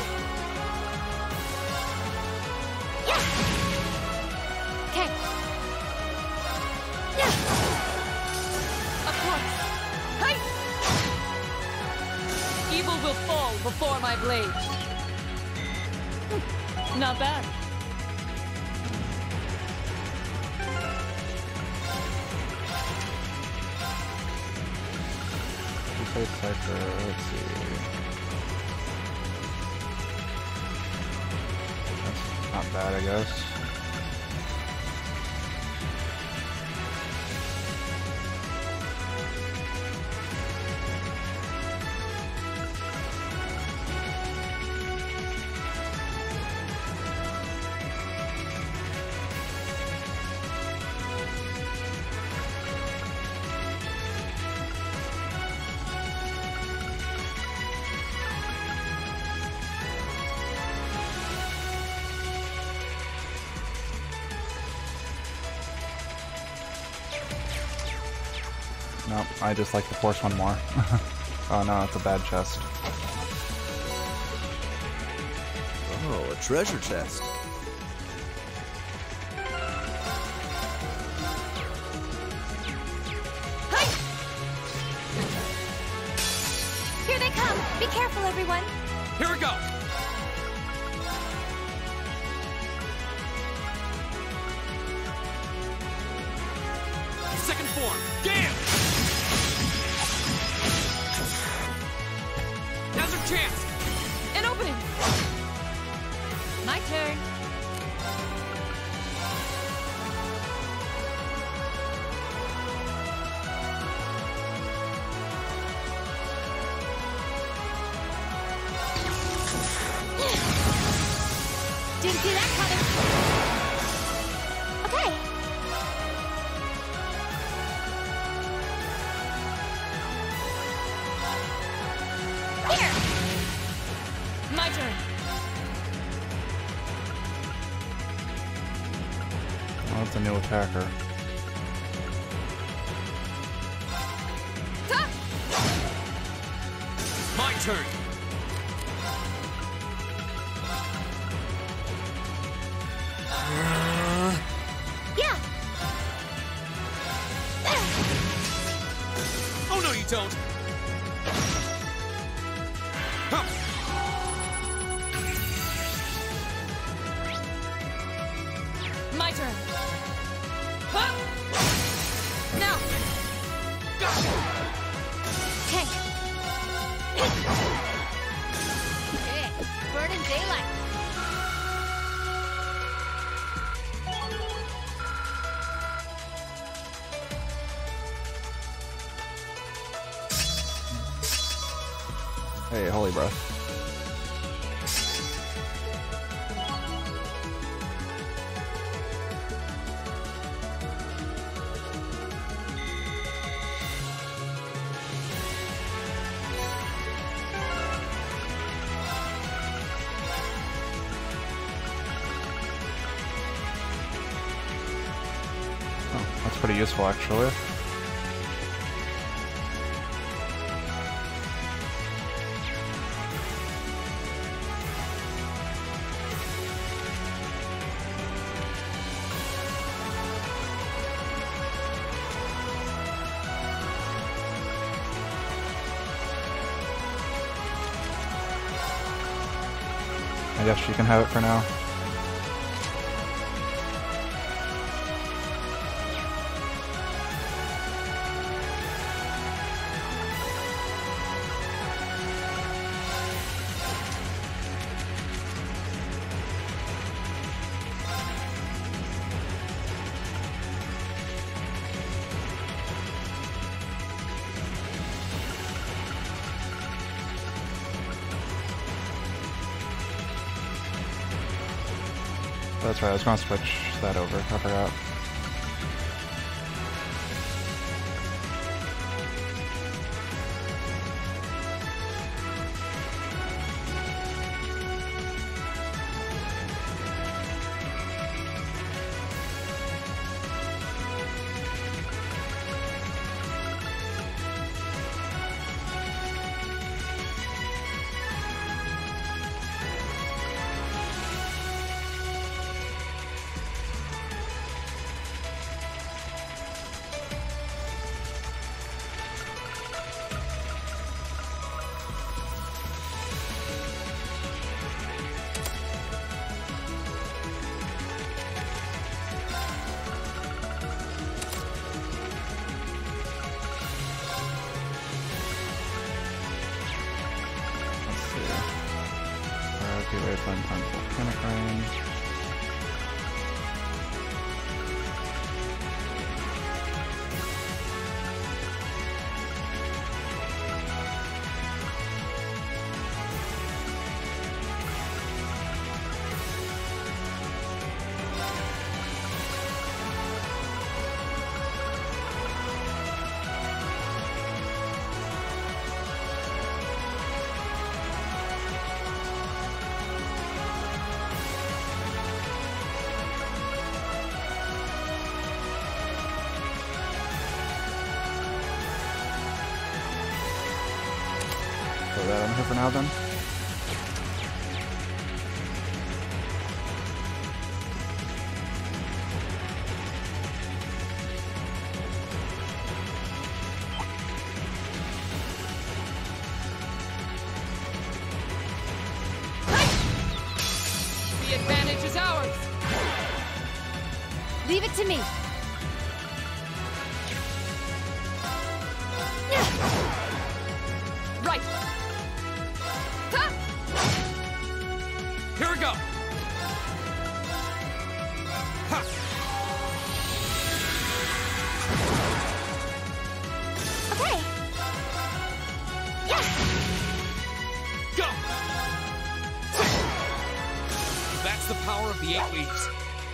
Speaker 13: Yeah. Okay. Yeah.
Speaker 10: Of course. Hey! Evil will fall before my blade. Hmm, Not bad.
Speaker 1: Play Cypher, let's see. That's not bad, I guess. Nope, I just like the force one more. Oh no, it's a bad chest.
Speaker 9: Oh, a treasure chest.
Speaker 13: Here they come. Be careful, everyone.
Speaker 8: Here we go! Second form, Gale! Now's our chance!
Speaker 10: An opening!
Speaker 7: My turn.
Speaker 13: Didn't see that coming. Okay. Here.
Speaker 10: My turn.
Speaker 1: Oh, that's a new attacker.
Speaker 10: Ha!
Speaker 8: My turn!
Speaker 13: Yeah.
Speaker 8: Oh no, you don't! Huh.
Speaker 10: My turn. Huh? Now.
Speaker 13: Okay. Okay. Burning daylight.
Speaker 1: Hey, holy breath. Oh, that's pretty useful, actually. I guess she can have it for now. That's right, I was going to switch that over. I forgot. Gateway fun times volcanic range. Throw that on here for now then.
Speaker 10: The advantage is ours.
Speaker 13: Leave it to me.
Speaker 10: Right.
Speaker 8: Here we go! Ha.
Speaker 13: Okay. Yes.
Speaker 8: Go! That's the power of the eight leaves.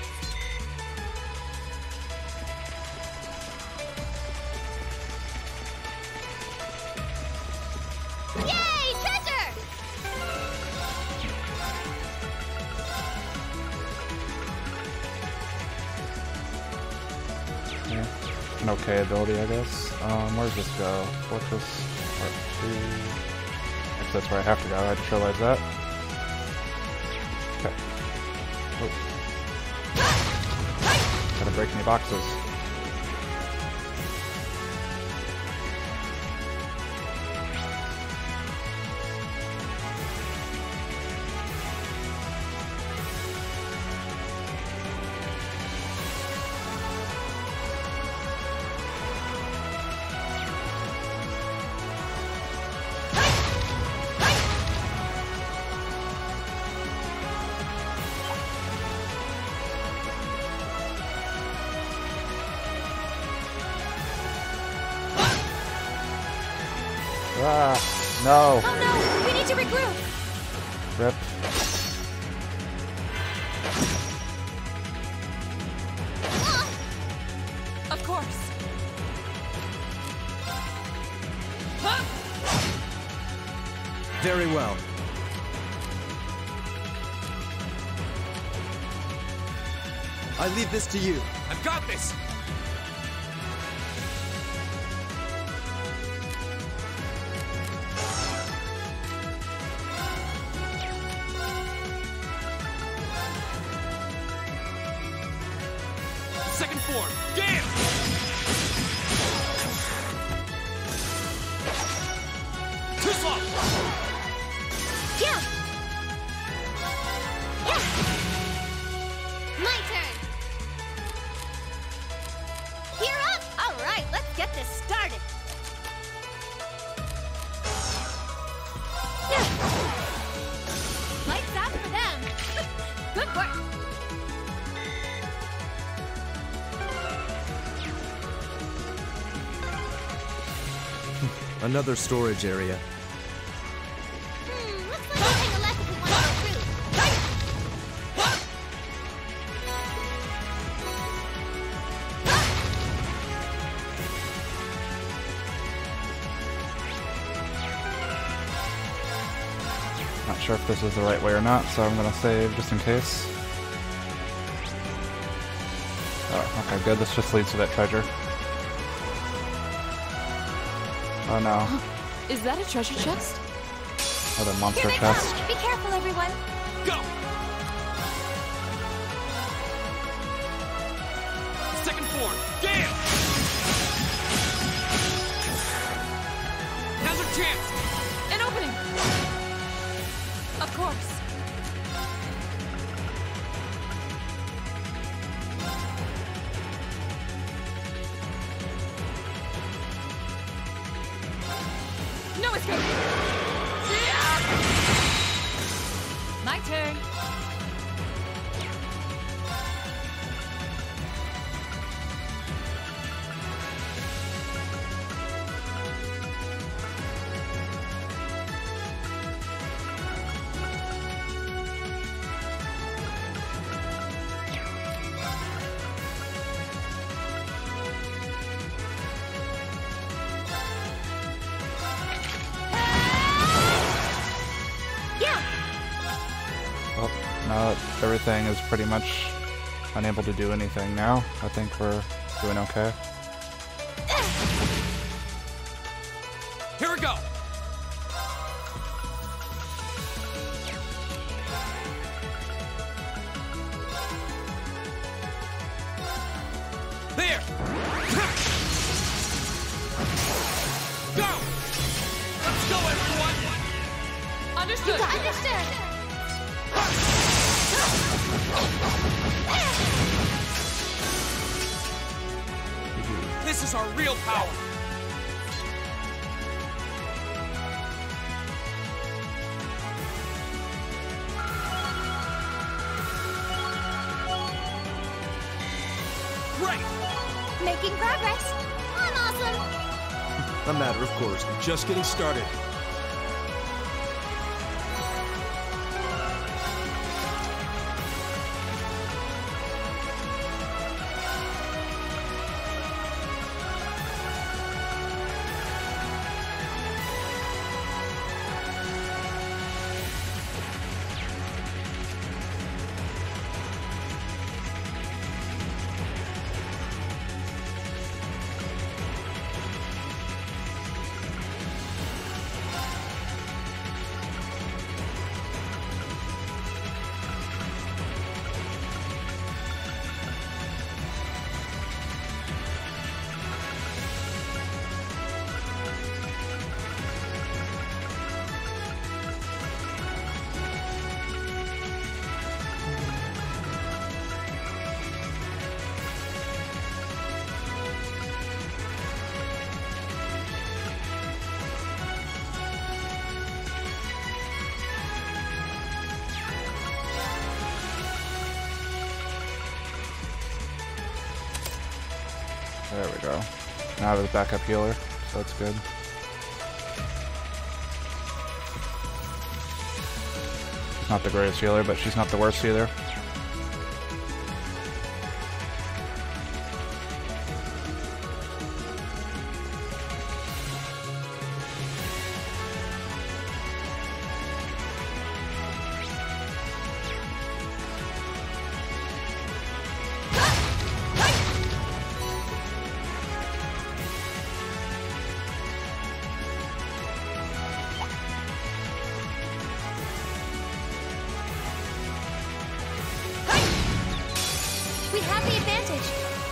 Speaker 5: Yay, treasure!
Speaker 1: Yeah. An okay ability, I guess. Um, where does this go? Fortress part two. Actually, that's where I have to go. I just realized that. Okay. Oh. Gotta break any boxes. Ah, no.
Speaker 13: Oh no, we need to regroup.
Speaker 1: Rip.
Speaker 10: Of course.
Speaker 9: Very well. I leave this to you.
Speaker 8: I've got this! Second form, damn! Too slow!
Speaker 13: Yeah.
Speaker 9: Another storage area.
Speaker 5: Hmm, looks like we'll take a left if we want to go through.
Speaker 1: Not sure if this is the right way or not, so I'm gonna save just in case. Oh, okay, good. This just leads to that treasure. Oh no.
Speaker 10: Is that a treasure chest?
Speaker 1: Oh, the monster
Speaker 5: Here they
Speaker 1: chest.
Speaker 5: come. Be careful, everyone.
Speaker 8: Go! Second form, Gale! Now's our chance!
Speaker 10: An opening! Of course. No escape! My turn.
Speaker 1: Well, now that everything is pretty much unable to do anything now, I think we're doing okay.
Speaker 8: Here we go! There! Go! Let's go, everyone!
Speaker 10: Understood.
Speaker 5: Understood.
Speaker 8: This is our real power! Great!
Speaker 5: Making progress. I'm awesome.
Speaker 9: A matter of course.
Speaker 6: Just getting started.
Speaker 1: There we go. Now there's backup healer, so that's good. Not the greatest healer, but she's not the worst either.
Speaker 5: We have the advantage.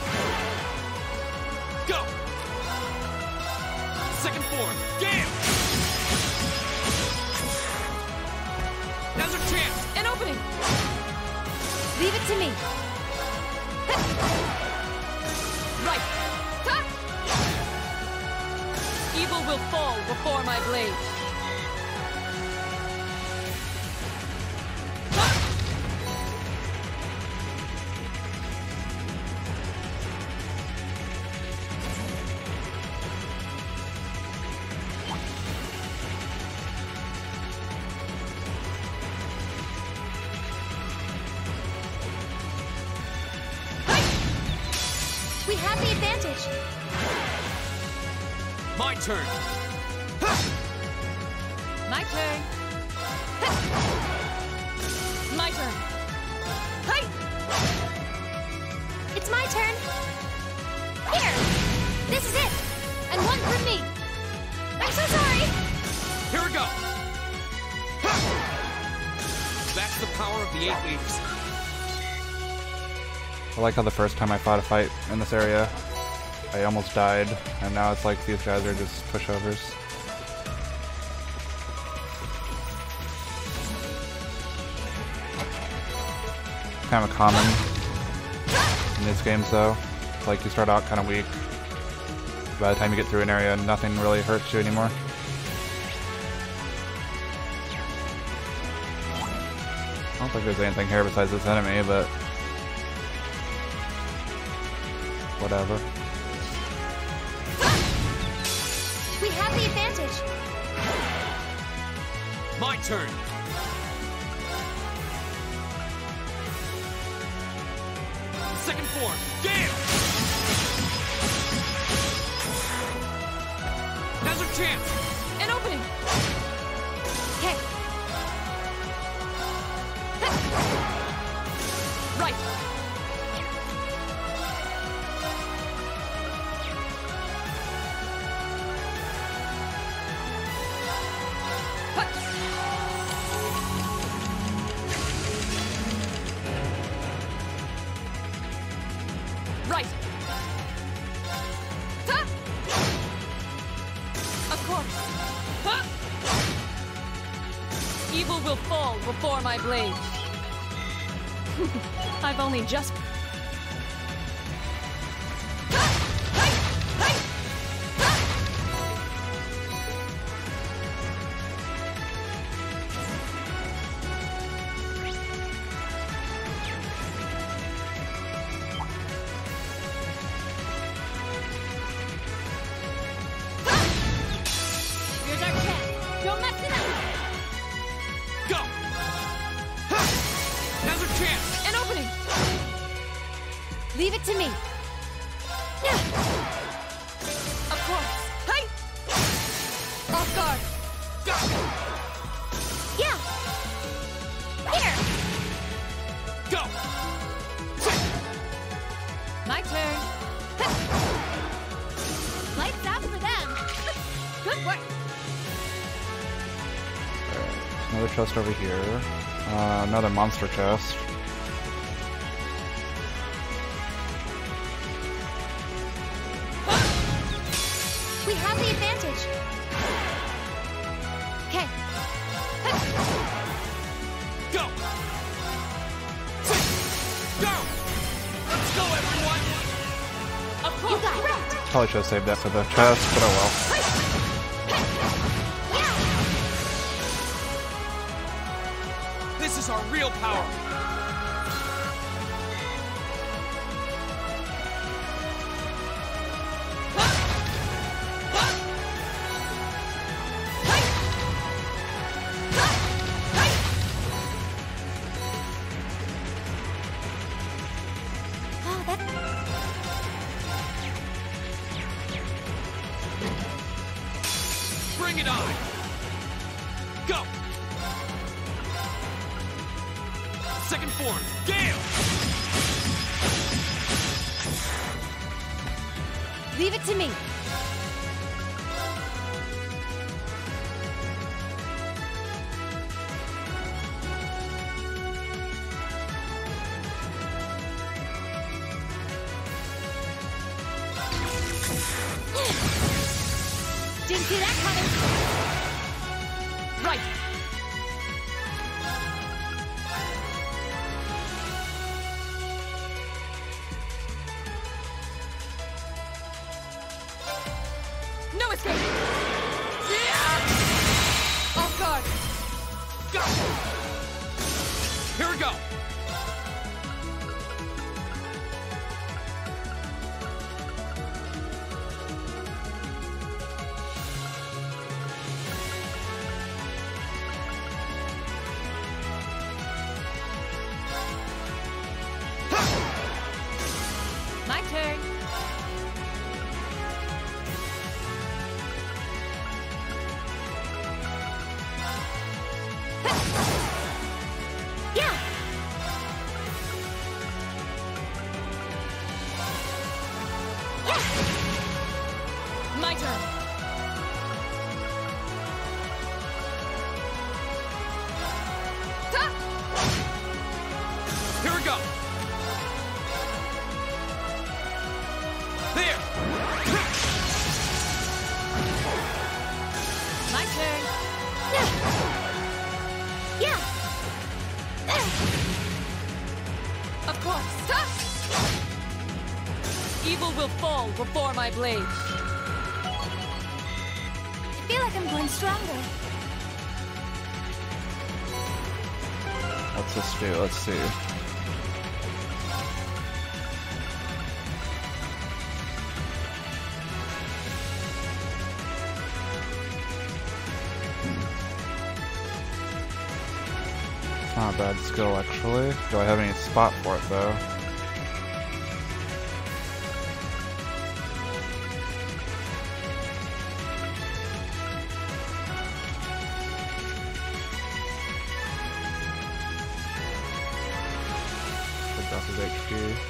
Speaker 8: Go! Second form, Gale! Now's our chance!
Speaker 10: An opening!
Speaker 7: Leave it to me.
Speaker 10: Right! Cut! Evil will fall before my blade.
Speaker 13: have the advantage.
Speaker 8: My turn.
Speaker 10: My turn. My turn.
Speaker 13: Hey! It's my turn. Here! This is it! And one for me! I'm so sorry!
Speaker 8: Here we go. That's the power of the eight leaves.
Speaker 1: I like how the first time I fought a fight in this area, I almost died, and now it's like these guys are just pushovers. Kind of common in these games though. It's like you start out kind of weak. By the time you get through an area, nothing really hurts you anymore. I don't think there's anything here besides this enemy, but whatever.
Speaker 13: We have the advantage.
Speaker 8: My turn. Second form. Gale! Now's our chance.
Speaker 10: An opening.
Speaker 13: Okay.
Speaker 10: Right. Right. Ta! Of course. Ha! Evil will fall before my blade. I've only just...
Speaker 13: Here's our chance. Don't mess it up.
Speaker 8: Go! Now's our chance.
Speaker 10: An opening.
Speaker 13: Leave it to me.
Speaker 10: Of course. Hey! Off guard.
Speaker 8: Go!
Speaker 13: Yeah. Here.
Speaker 8: Go!
Speaker 10: My turn.
Speaker 13: Lights out for them. Good work.
Speaker 1: Another chest over here. Uh, another monster chest.
Speaker 13: We have the advantage. Okay.
Speaker 8: Go! Go! Let's go, everyone!
Speaker 10: Of
Speaker 13: You
Speaker 10: course.
Speaker 13: got it.
Speaker 1: Probably should have saved that for the chest, but oh well.
Speaker 8: This is our real power.
Speaker 13: Oh, that...
Speaker 8: Bring it on! Go! Second form, Gale!
Speaker 13: Leave it to me. Didn't see that coming.
Speaker 10: Right. No escape. Yeah! Off guard.
Speaker 8: Go! Here we go!
Speaker 10: My turn. course. Stop! Evil will fall before my blade.
Speaker 13: I feel like I'm going stronger.
Speaker 1: What's this do? Let's see. Not a bad skill, actually. Do I have any spot for it, though? Could drop his H P.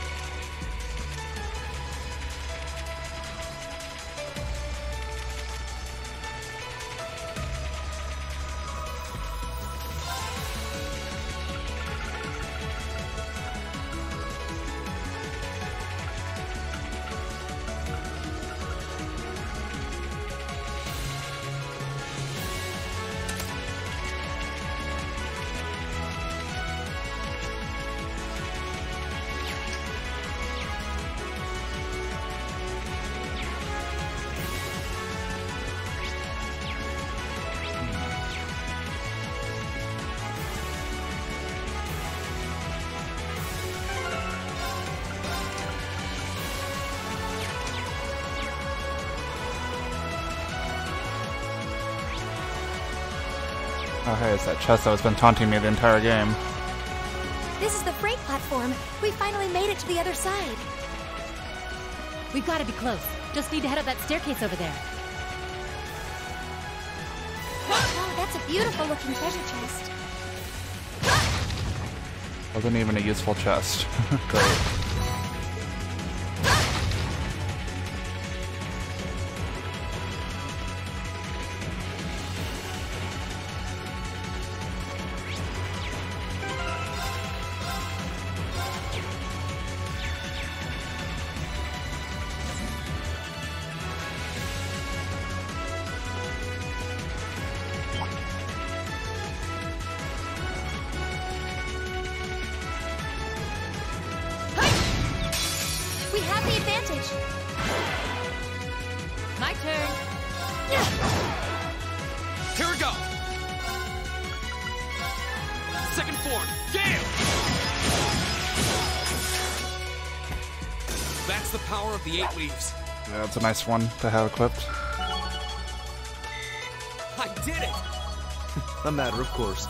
Speaker 1: Oh hey, it's that chest that has been taunting me the entire game.
Speaker 13: This is the freight platform. We finally made it to the other side.
Speaker 7: We've got to be close. Just need to head up that staircase over there.
Speaker 13: Wow, that's a beautiful looking treasure chest.
Speaker 1: Wasn't even a useful chest. Great.
Speaker 13: We have the advantage.
Speaker 10: My turn.
Speaker 8: Here we go. Second form, gale! That's the power of the eight leaves.
Speaker 1: Yeah, that's a nice one to have equipped.
Speaker 8: I did it!
Speaker 9: A matter of course.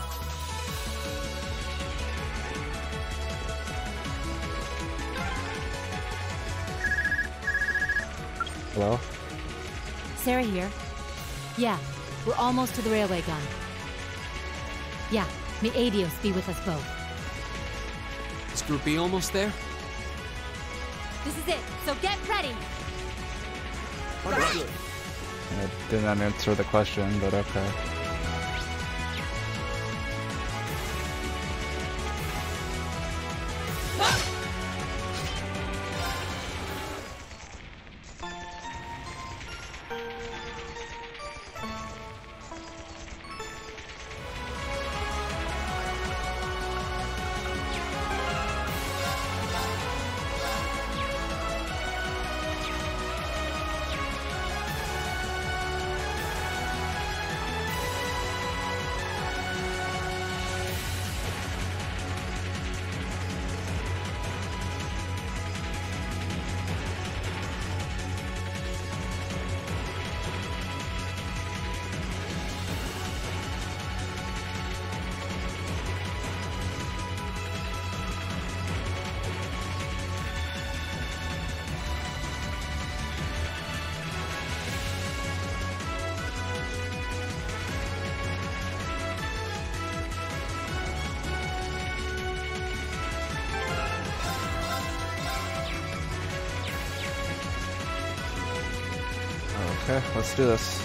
Speaker 1: Hello?
Speaker 7: Sarah here. Yeah, we're almost to the railway gun. Yeah, may Adios be with us both.
Speaker 8: Is Group B almost there?
Speaker 7: This is it, so get ready!
Speaker 9: Understood.
Speaker 1: I didn't answer the question, but okay. Okay, let's do this.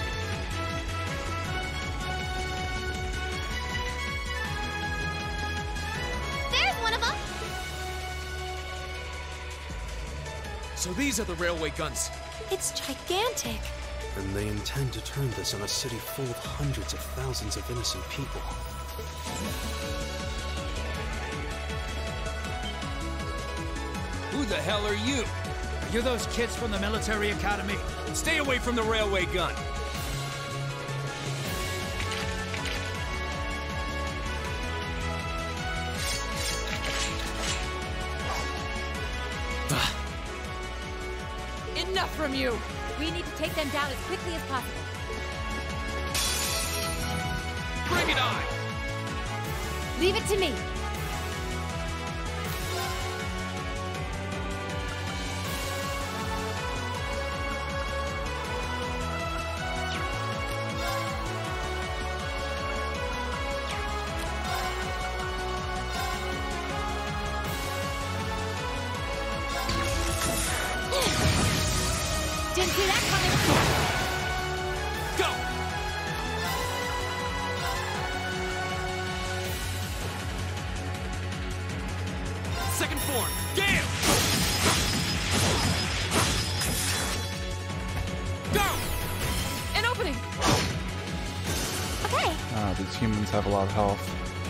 Speaker 13: There's one of them.
Speaker 8: So these are the railway guns.
Speaker 13: It's gigantic.
Speaker 12: And they intend to turn this on a city full of hundreds of thousands of innocent people.
Speaker 8: Who the hell are you?
Speaker 2: You're those kids from the military academy.
Speaker 8: Stay away from the railway gun.
Speaker 10: Enough from you!
Speaker 7: We need to take them down as quickly as possible.
Speaker 8: Bring it on!
Speaker 7: Leave it to me.
Speaker 5: Didn't see that coming.
Speaker 8: Go! Second form, Gale! Go!
Speaker 10: An opening!
Speaker 5: Okay.
Speaker 1: Ah, these humans have a lot of health.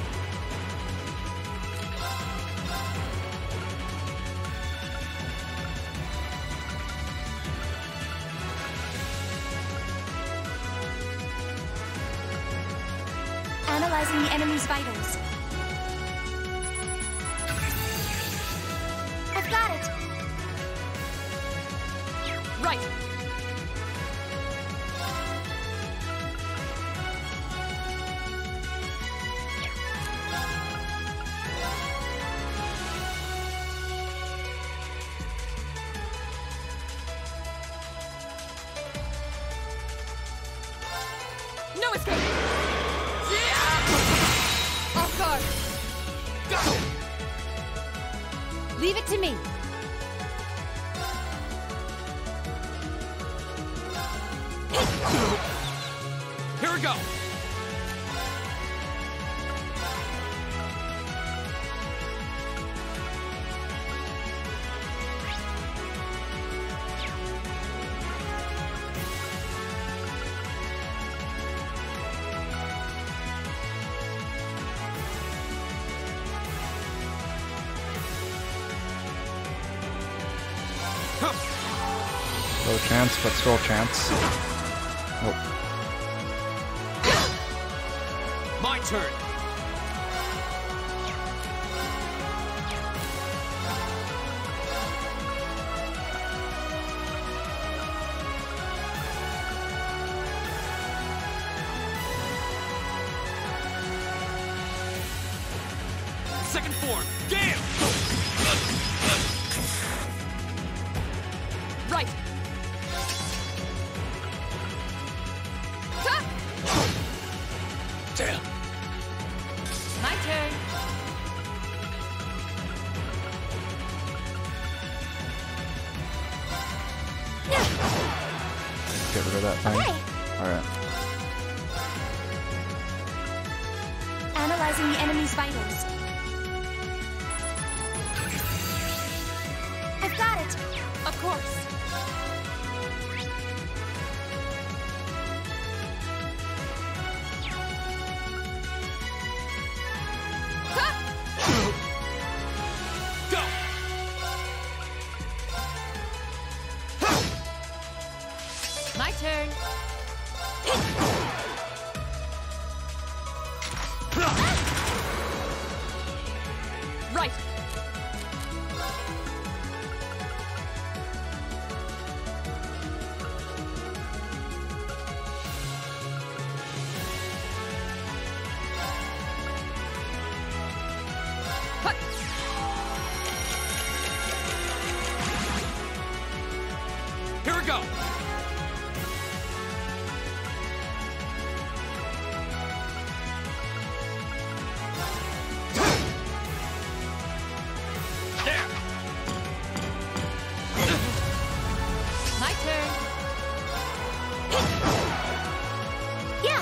Speaker 5: Analyzing the enemy's vitals. I've got it.
Speaker 10: Right! No escape! Off guard!
Speaker 8: Go!
Speaker 7: Leave it to me.
Speaker 8: Here we go!
Speaker 1: Low chance, but still a chance. Nope.
Speaker 8: My turn! Second form, Gale!
Speaker 10: Right! Tuck!
Speaker 8: Damn!
Speaker 7: My turn.
Speaker 1: Get rid of that thing.
Speaker 5: Okay.
Speaker 1: Alright.
Speaker 5: Analyzing the enemy's vitals. I've got it.
Speaker 10: Of course! Tuck!
Speaker 8: Go!
Speaker 7: My turn.
Speaker 10: Right! Hut!
Speaker 8: Here we go! There!
Speaker 7: My turn.
Speaker 5: Yeah.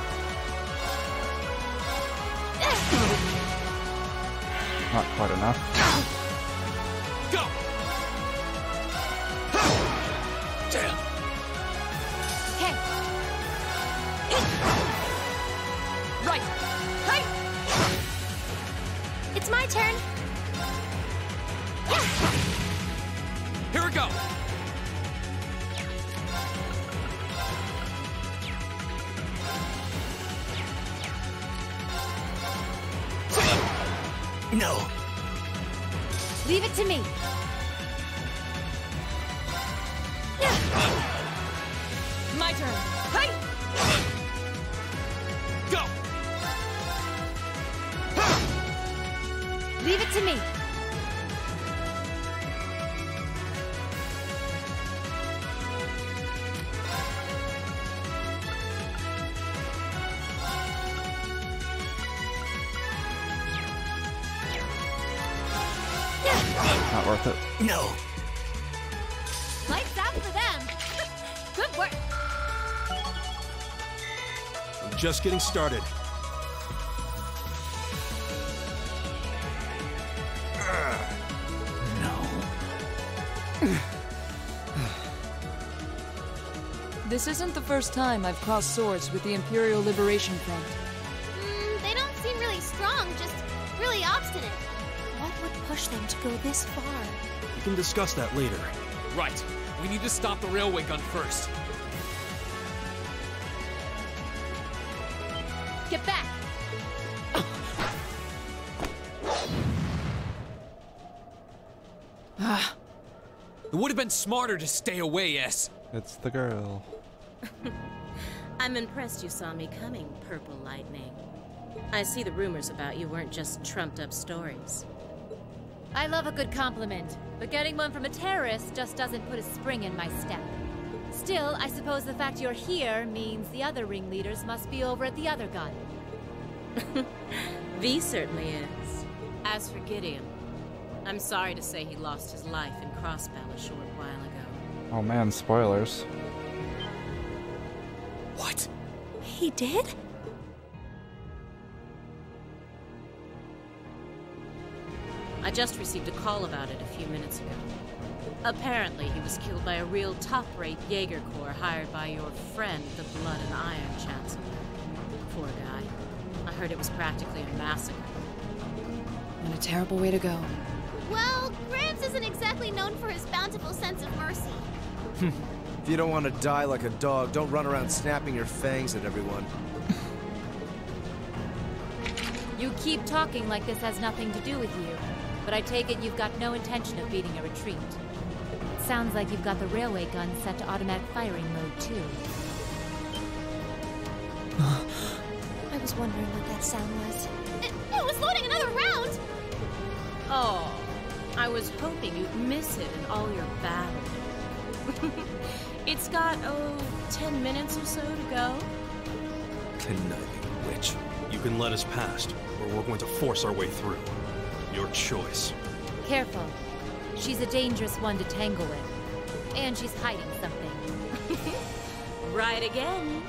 Speaker 1: Not quite enough.
Speaker 8: Go! Damn!
Speaker 7: Okay.
Speaker 10: Right! Hey!
Speaker 5: It's my turn. Yeah.
Speaker 8: Here we go!
Speaker 9: No.
Speaker 7: Leave it to me. My turn. Hey!
Speaker 8: Go!
Speaker 7: Leave it to me.
Speaker 1: Not worth it.
Speaker 9: No.
Speaker 5: Lights out for them. Good work.
Speaker 12: I'm just getting started.
Speaker 10: This isn't the first time I've crossed swords with the Imperial Liberation Front.
Speaker 5: Mm, they don't seem really strong, just really obstinate. What would push them to go this far?
Speaker 12: We can discuss that later.
Speaker 8: Right. We need to stop the railway gun first.
Speaker 7: Get back.
Speaker 8: Ah. It would have been smarter to stay away, yes.
Speaker 1: It's the girl.
Speaker 4: I'm impressed you saw me coming, Purple Lightning. I see the rumors about you weren't just trumped-up stories.
Speaker 7: I love a good compliment, but getting one from a terrorist just doesn't put a spring in my step. Still, I suppose the fact you're here means the other ringleaders must be over at the other gun.
Speaker 4: V certainly is. As for Gideon, I'm sorry to say he lost his life in Crossbell a short while ago.
Speaker 1: Oh man, spoilers.
Speaker 8: What?
Speaker 5: He did?
Speaker 4: I just received a call about it a few minutes ago. Apparently, he was killed by a real top-rate Jaeger Corps hired by your friend, the Blood and Iron Chancellor. Poor guy. I heard it was practically a massacre.
Speaker 10: What a terrible way to go.
Speaker 5: Well, Gramps isn't exactly known for his bountiful sense of mercy.
Speaker 9: If you don't want to die like a dog, don't run around snapping your fangs at everyone.
Speaker 7: You keep talking like this has nothing to do with you, but I take it you've got no intention of beating a retreat. It sounds like you've got the railway gun set to automatic firing mode, too.
Speaker 5: I was wondering what that sound was. It, it was loading another round!
Speaker 4: Oh, I was hoping you'd miss it in all your battle. It's got, oh, ten minutes or so to go.
Speaker 12: Conniving witch. You can let us past, or we're going to force our way through. Your choice.
Speaker 7: Careful. She's a dangerous one to tangle with. And she's hiding something.
Speaker 4: Right again.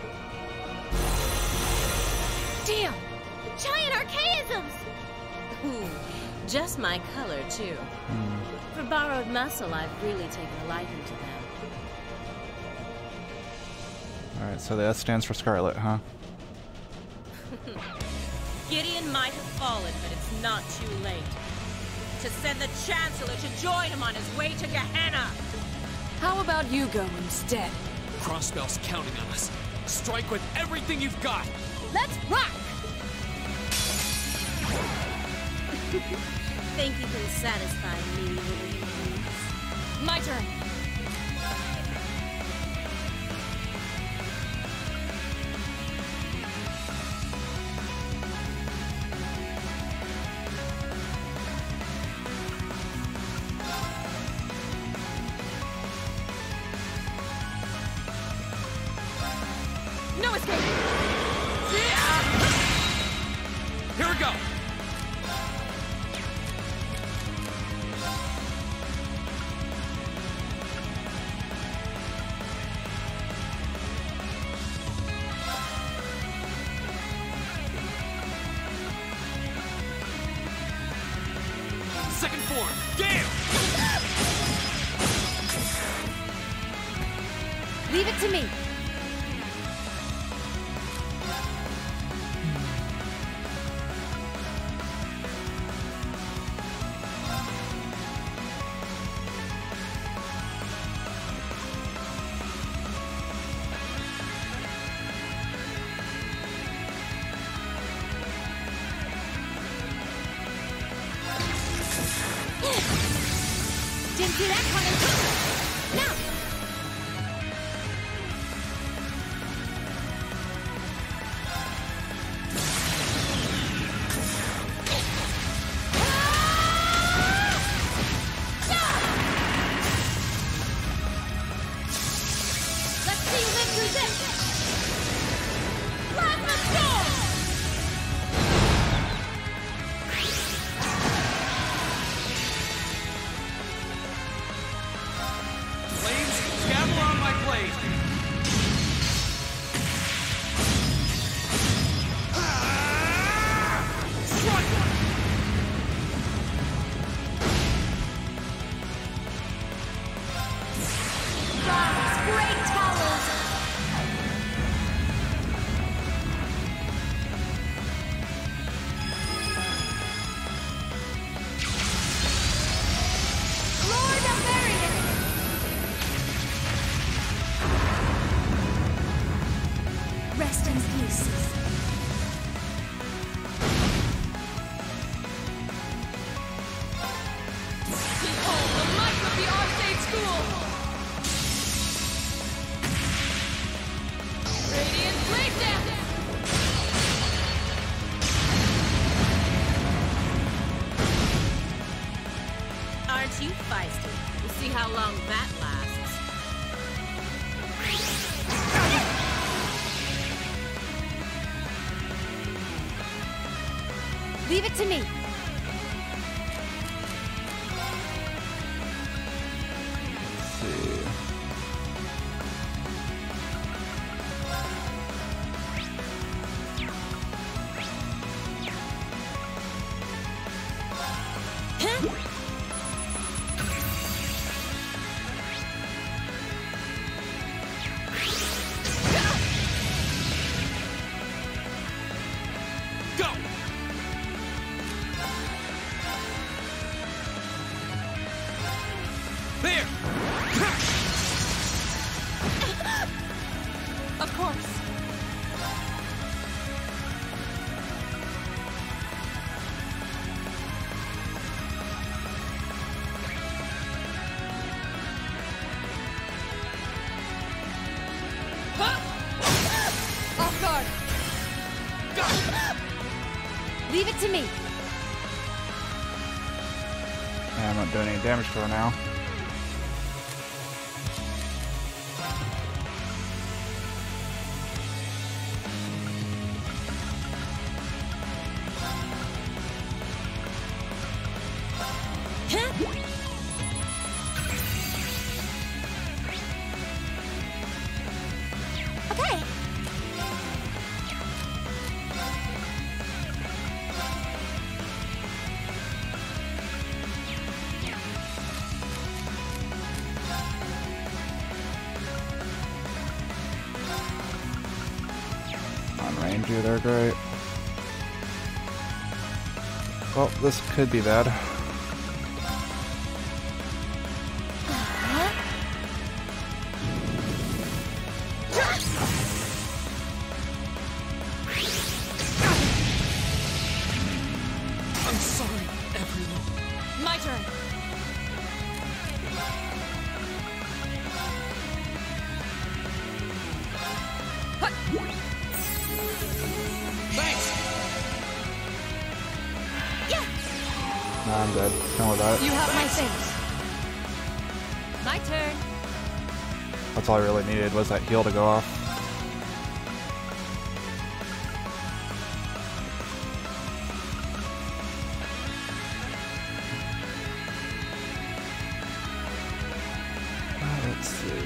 Speaker 5: Damn! Giant archaisms!
Speaker 4: Ooh, just my color, too.
Speaker 1: Hmm.
Speaker 4: For borrowed muscle, I've really taken a liking to them.
Speaker 1: Alright, so the S stands for Scarlet, huh?
Speaker 4: Gideon might have fallen, but it's not too late. To send the Chancellor to join him on his way to Gehenna!
Speaker 10: How about you go instead?
Speaker 8: Crossbell's counting on us. Strike with everything you've got!
Speaker 7: Let's rock!
Speaker 4: Think you can satisfy me, little youths?
Speaker 7: My turn.
Speaker 10: No escape!
Speaker 8: Here we go! Second form, Gale!
Speaker 7: Leave it to me.
Speaker 13: Didn't see that coming. Now! Let's see you live through this! Plasma Storm!
Speaker 2: Flames, scabble on my blade! Strike!
Speaker 13: Rise, great towers! Lord of Varian! Rest in peace.
Speaker 10: Behold the might of the Arcade School! Radiant Blade Dance!
Speaker 4: Aren't you feisty? We'll see how long that lasts.
Speaker 13: Leave it to me.
Speaker 1: Let's see.
Speaker 2: Go! There!
Speaker 10: Of course.
Speaker 13: Off guard. Leave it to me.
Speaker 1: Yeah, I'm not doing any damage to her now.
Speaker 13: Okay.
Speaker 1: On range you, they're great. Well, this could be bad.
Speaker 10: I'm sorry, everyone. My turn.
Speaker 2: Thanks!
Speaker 13: Yeah.
Speaker 1: Nah, I'm dead. Done with that.
Speaker 10: You have my things.
Speaker 7: My turn.
Speaker 1: That's all I really needed was that heal to go off. Uh, Let's see.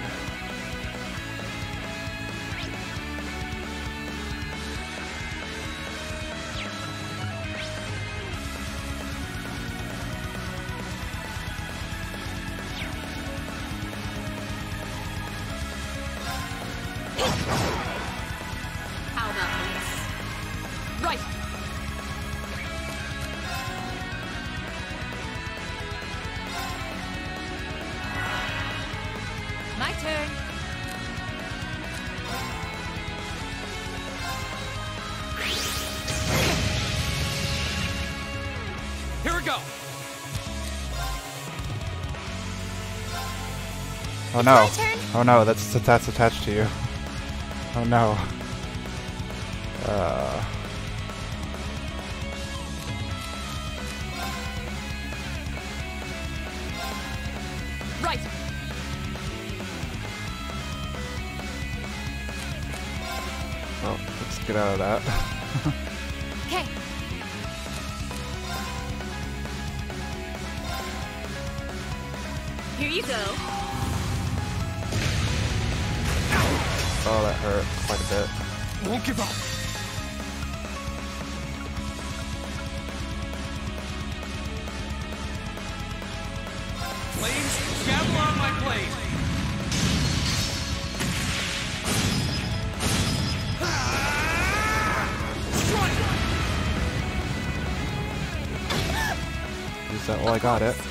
Speaker 4: How about this?
Speaker 10: Right.
Speaker 7: My turn.
Speaker 2: Here we go!
Speaker 1: Oh no. Oh no, that's that's attached to you. Oh no. Uh...
Speaker 10: Right.
Speaker 1: Well, let's get out of that.
Speaker 5: Okay.
Speaker 4: Here you go.
Speaker 1: Oh, that hurt quite a bit.
Speaker 2: Won't give up. Flames, gather on my blade.
Speaker 1: Use that while I got it.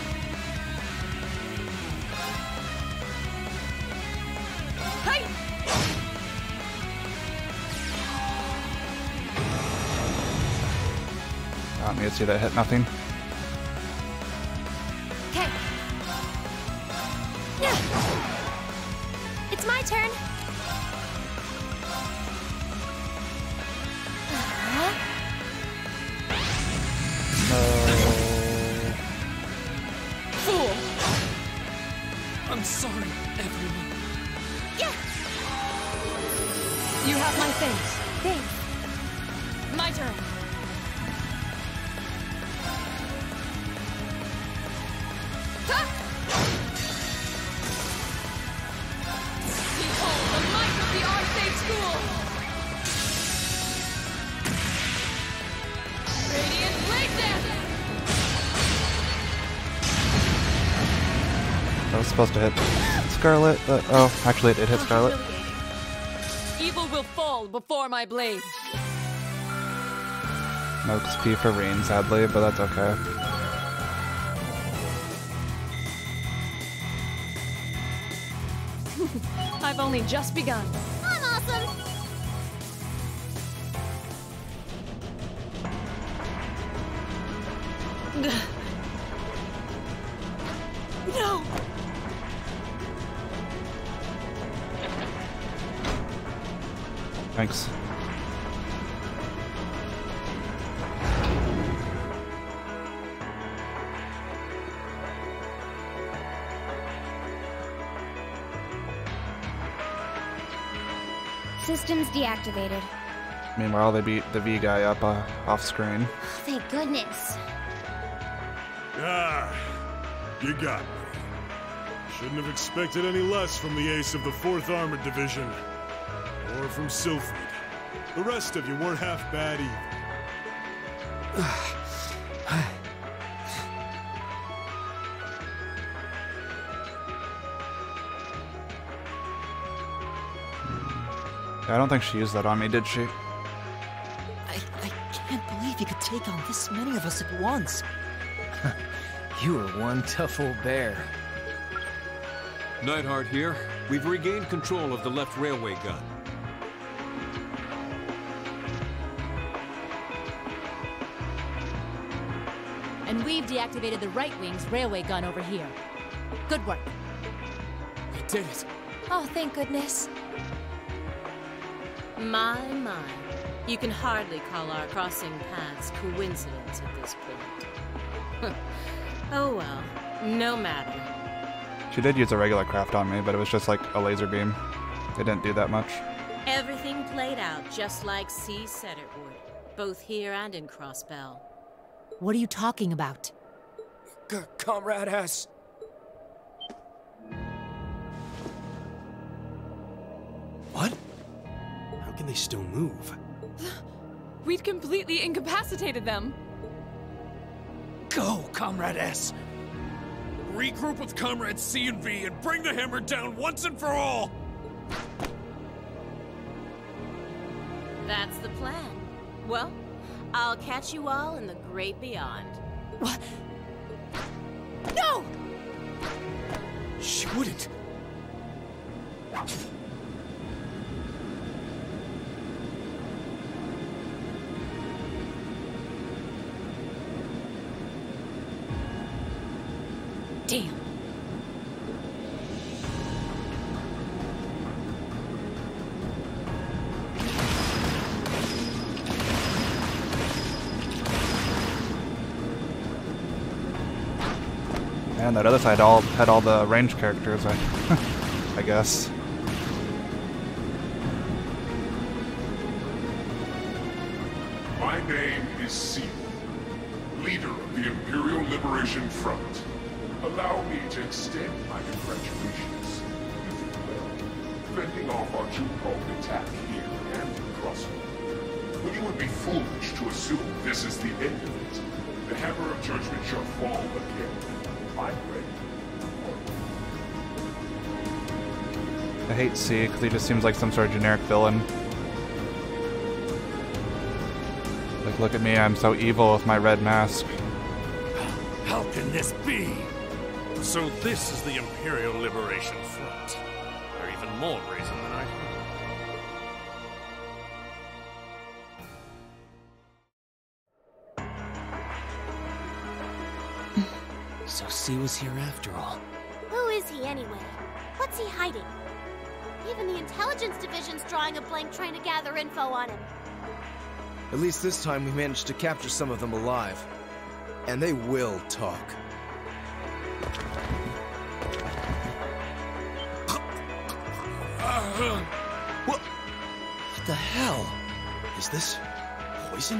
Speaker 1: I don't need to see that hit nothing.
Speaker 5: Okay. It's my turn. Uh-huh.
Speaker 1: No.
Speaker 10: Fool! I'm sorry, everyone.
Speaker 5: Yeah.
Speaker 10: You have my thanks.
Speaker 5: Thanks.
Speaker 10: My turn. Behold the might of the Arcade School! Radiant Blade Dance!
Speaker 1: I was supposed to hit Scarlet, but oh, actually it did hit Scarlet.
Speaker 10: Evil will fall before my blade.
Speaker 1: No X P for Rain, sadly, but that's okay.
Speaker 10: I've only just begun.
Speaker 5: I'm awesome.
Speaker 10: No!
Speaker 1: Thanks.
Speaker 13: Systems deactivated.
Speaker 1: Meanwhile, they beat the V guy up uh, off screen.
Speaker 13: Thank goodness.
Speaker 3: Ah, you got me. Shouldn't have expected any less from the ace of the fourth Armored Division. Or from Sylphid. The rest of you weren't half bad either.
Speaker 1: I don't think she used that on me, did she?
Speaker 11: I, I can't believe you could take on this many of us at once.
Speaker 9: You are one tough old bear.
Speaker 6: Neidhart here. We've regained control of the left railway gun.
Speaker 7: And we've deactivated the right wing's railway gun over here. Good work.
Speaker 2: We did it.
Speaker 5: Oh, thank goodness.
Speaker 4: My, my. You can hardly call our crossing paths coincidence at this point. Oh well, no matter.
Speaker 1: She did use a regular craft on me, but it was just like a laser beam. It didn't do that much.
Speaker 4: Everything played out just like C said it would, both here and in Crossbell.
Speaker 7: What are you talking about?
Speaker 2: C Comrade S.
Speaker 12: What? How can they still move?
Speaker 10: We'd completely incapacitated them.
Speaker 2: Go, Comrade S. Regroup with Comrades C and V and bring the hammer down once and for all!
Speaker 4: That's the plan. Well, I'll catch you all in the great beyond.
Speaker 10: What? No!
Speaker 2: She wouldn't.
Speaker 10: Damn.
Speaker 1: And that other side all had all the range characters, I, I guess.
Speaker 14: My name is Seal, leader of the Imperial Liberation Front. Allow me to extend my congratulations. You did well, fending off our two-pronged attack here and in Crossroad. But you would be foolish to assume this is the end of it. The hammer of judgment shall fall again. I'm ready.
Speaker 1: I hate C because he just seems like some sort of generic villain. Like, look at me, I'm so evil with my red mask.
Speaker 15: How can this be? So this is the Imperial Liberation Front. They're even more brazen than I
Speaker 11: thought. So C was here after all.
Speaker 5: Who is he anyway? What's he hiding? Even the intelligence division's drawing a blank trying to gather info on him.
Speaker 9: At least this time we managed to capture some of them alive. And they will talk. What? What the hell? Is this poison?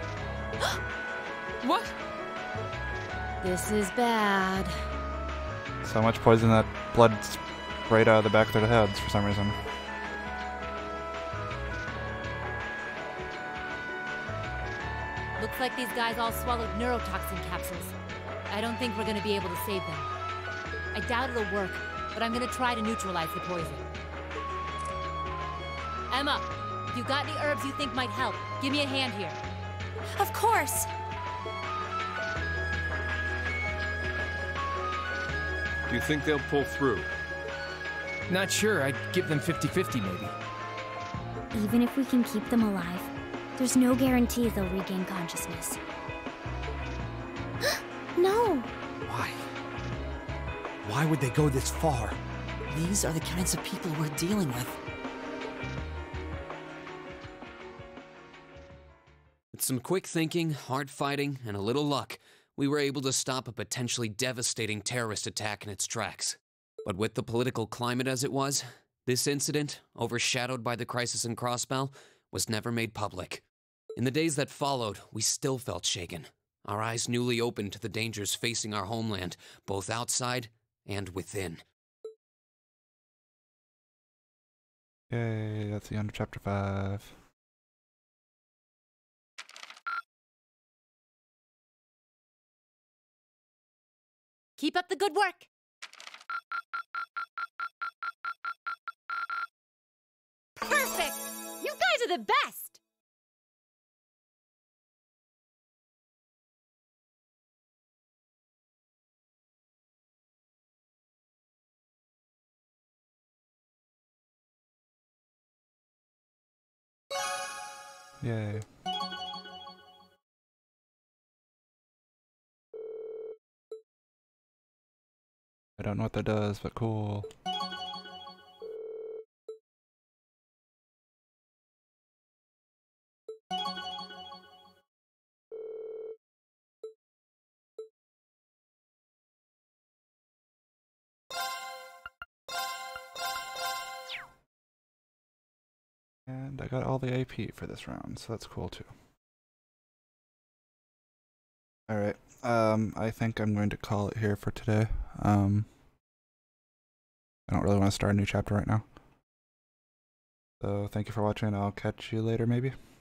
Speaker 10: What?
Speaker 7: This is bad.
Speaker 1: So much poison that blood sprayed out of the back of their heads for some reason.
Speaker 7: Looks like these guys all swallowed neurotoxin capsules. I don't think we're gonna be able to save them. I doubt it'll work, but I'm gonna try to neutralize the poison. Emma, if you got any herbs you think might help, give me a hand here.
Speaker 13: Of course!
Speaker 6: Do you think they'll pull through?
Speaker 11: Not sure. I'd give them fifty fifty maybe.
Speaker 13: Even if we can keep them alive, there's no guarantee they'll regain consciousness. No!
Speaker 11: Why? Why would they go this far? These are the kinds of people we're dealing with.
Speaker 8: With some quick thinking, hard fighting, and a little luck, we were able to stop a potentially devastating terrorist attack in its tracks. But with the political climate as it was, this incident, overshadowed by the crisis in Crossbell, was never made public. In the days that followed, we still felt shaken, our eyes newly opened to the dangers facing our homeland, both outside and within.
Speaker 1: Yay, that's the end of chapter five.
Speaker 7: Keep up the good work! Perfect! You guys are the best!
Speaker 1: Yay. I don't know what that does, but cool. And I got all the A P for this round, so that's cool too. Alright, um, I think I'm going to call it here for today. Um, I don't really want to start a new chapter right now. So thank you for watching, I'll catch you later maybe.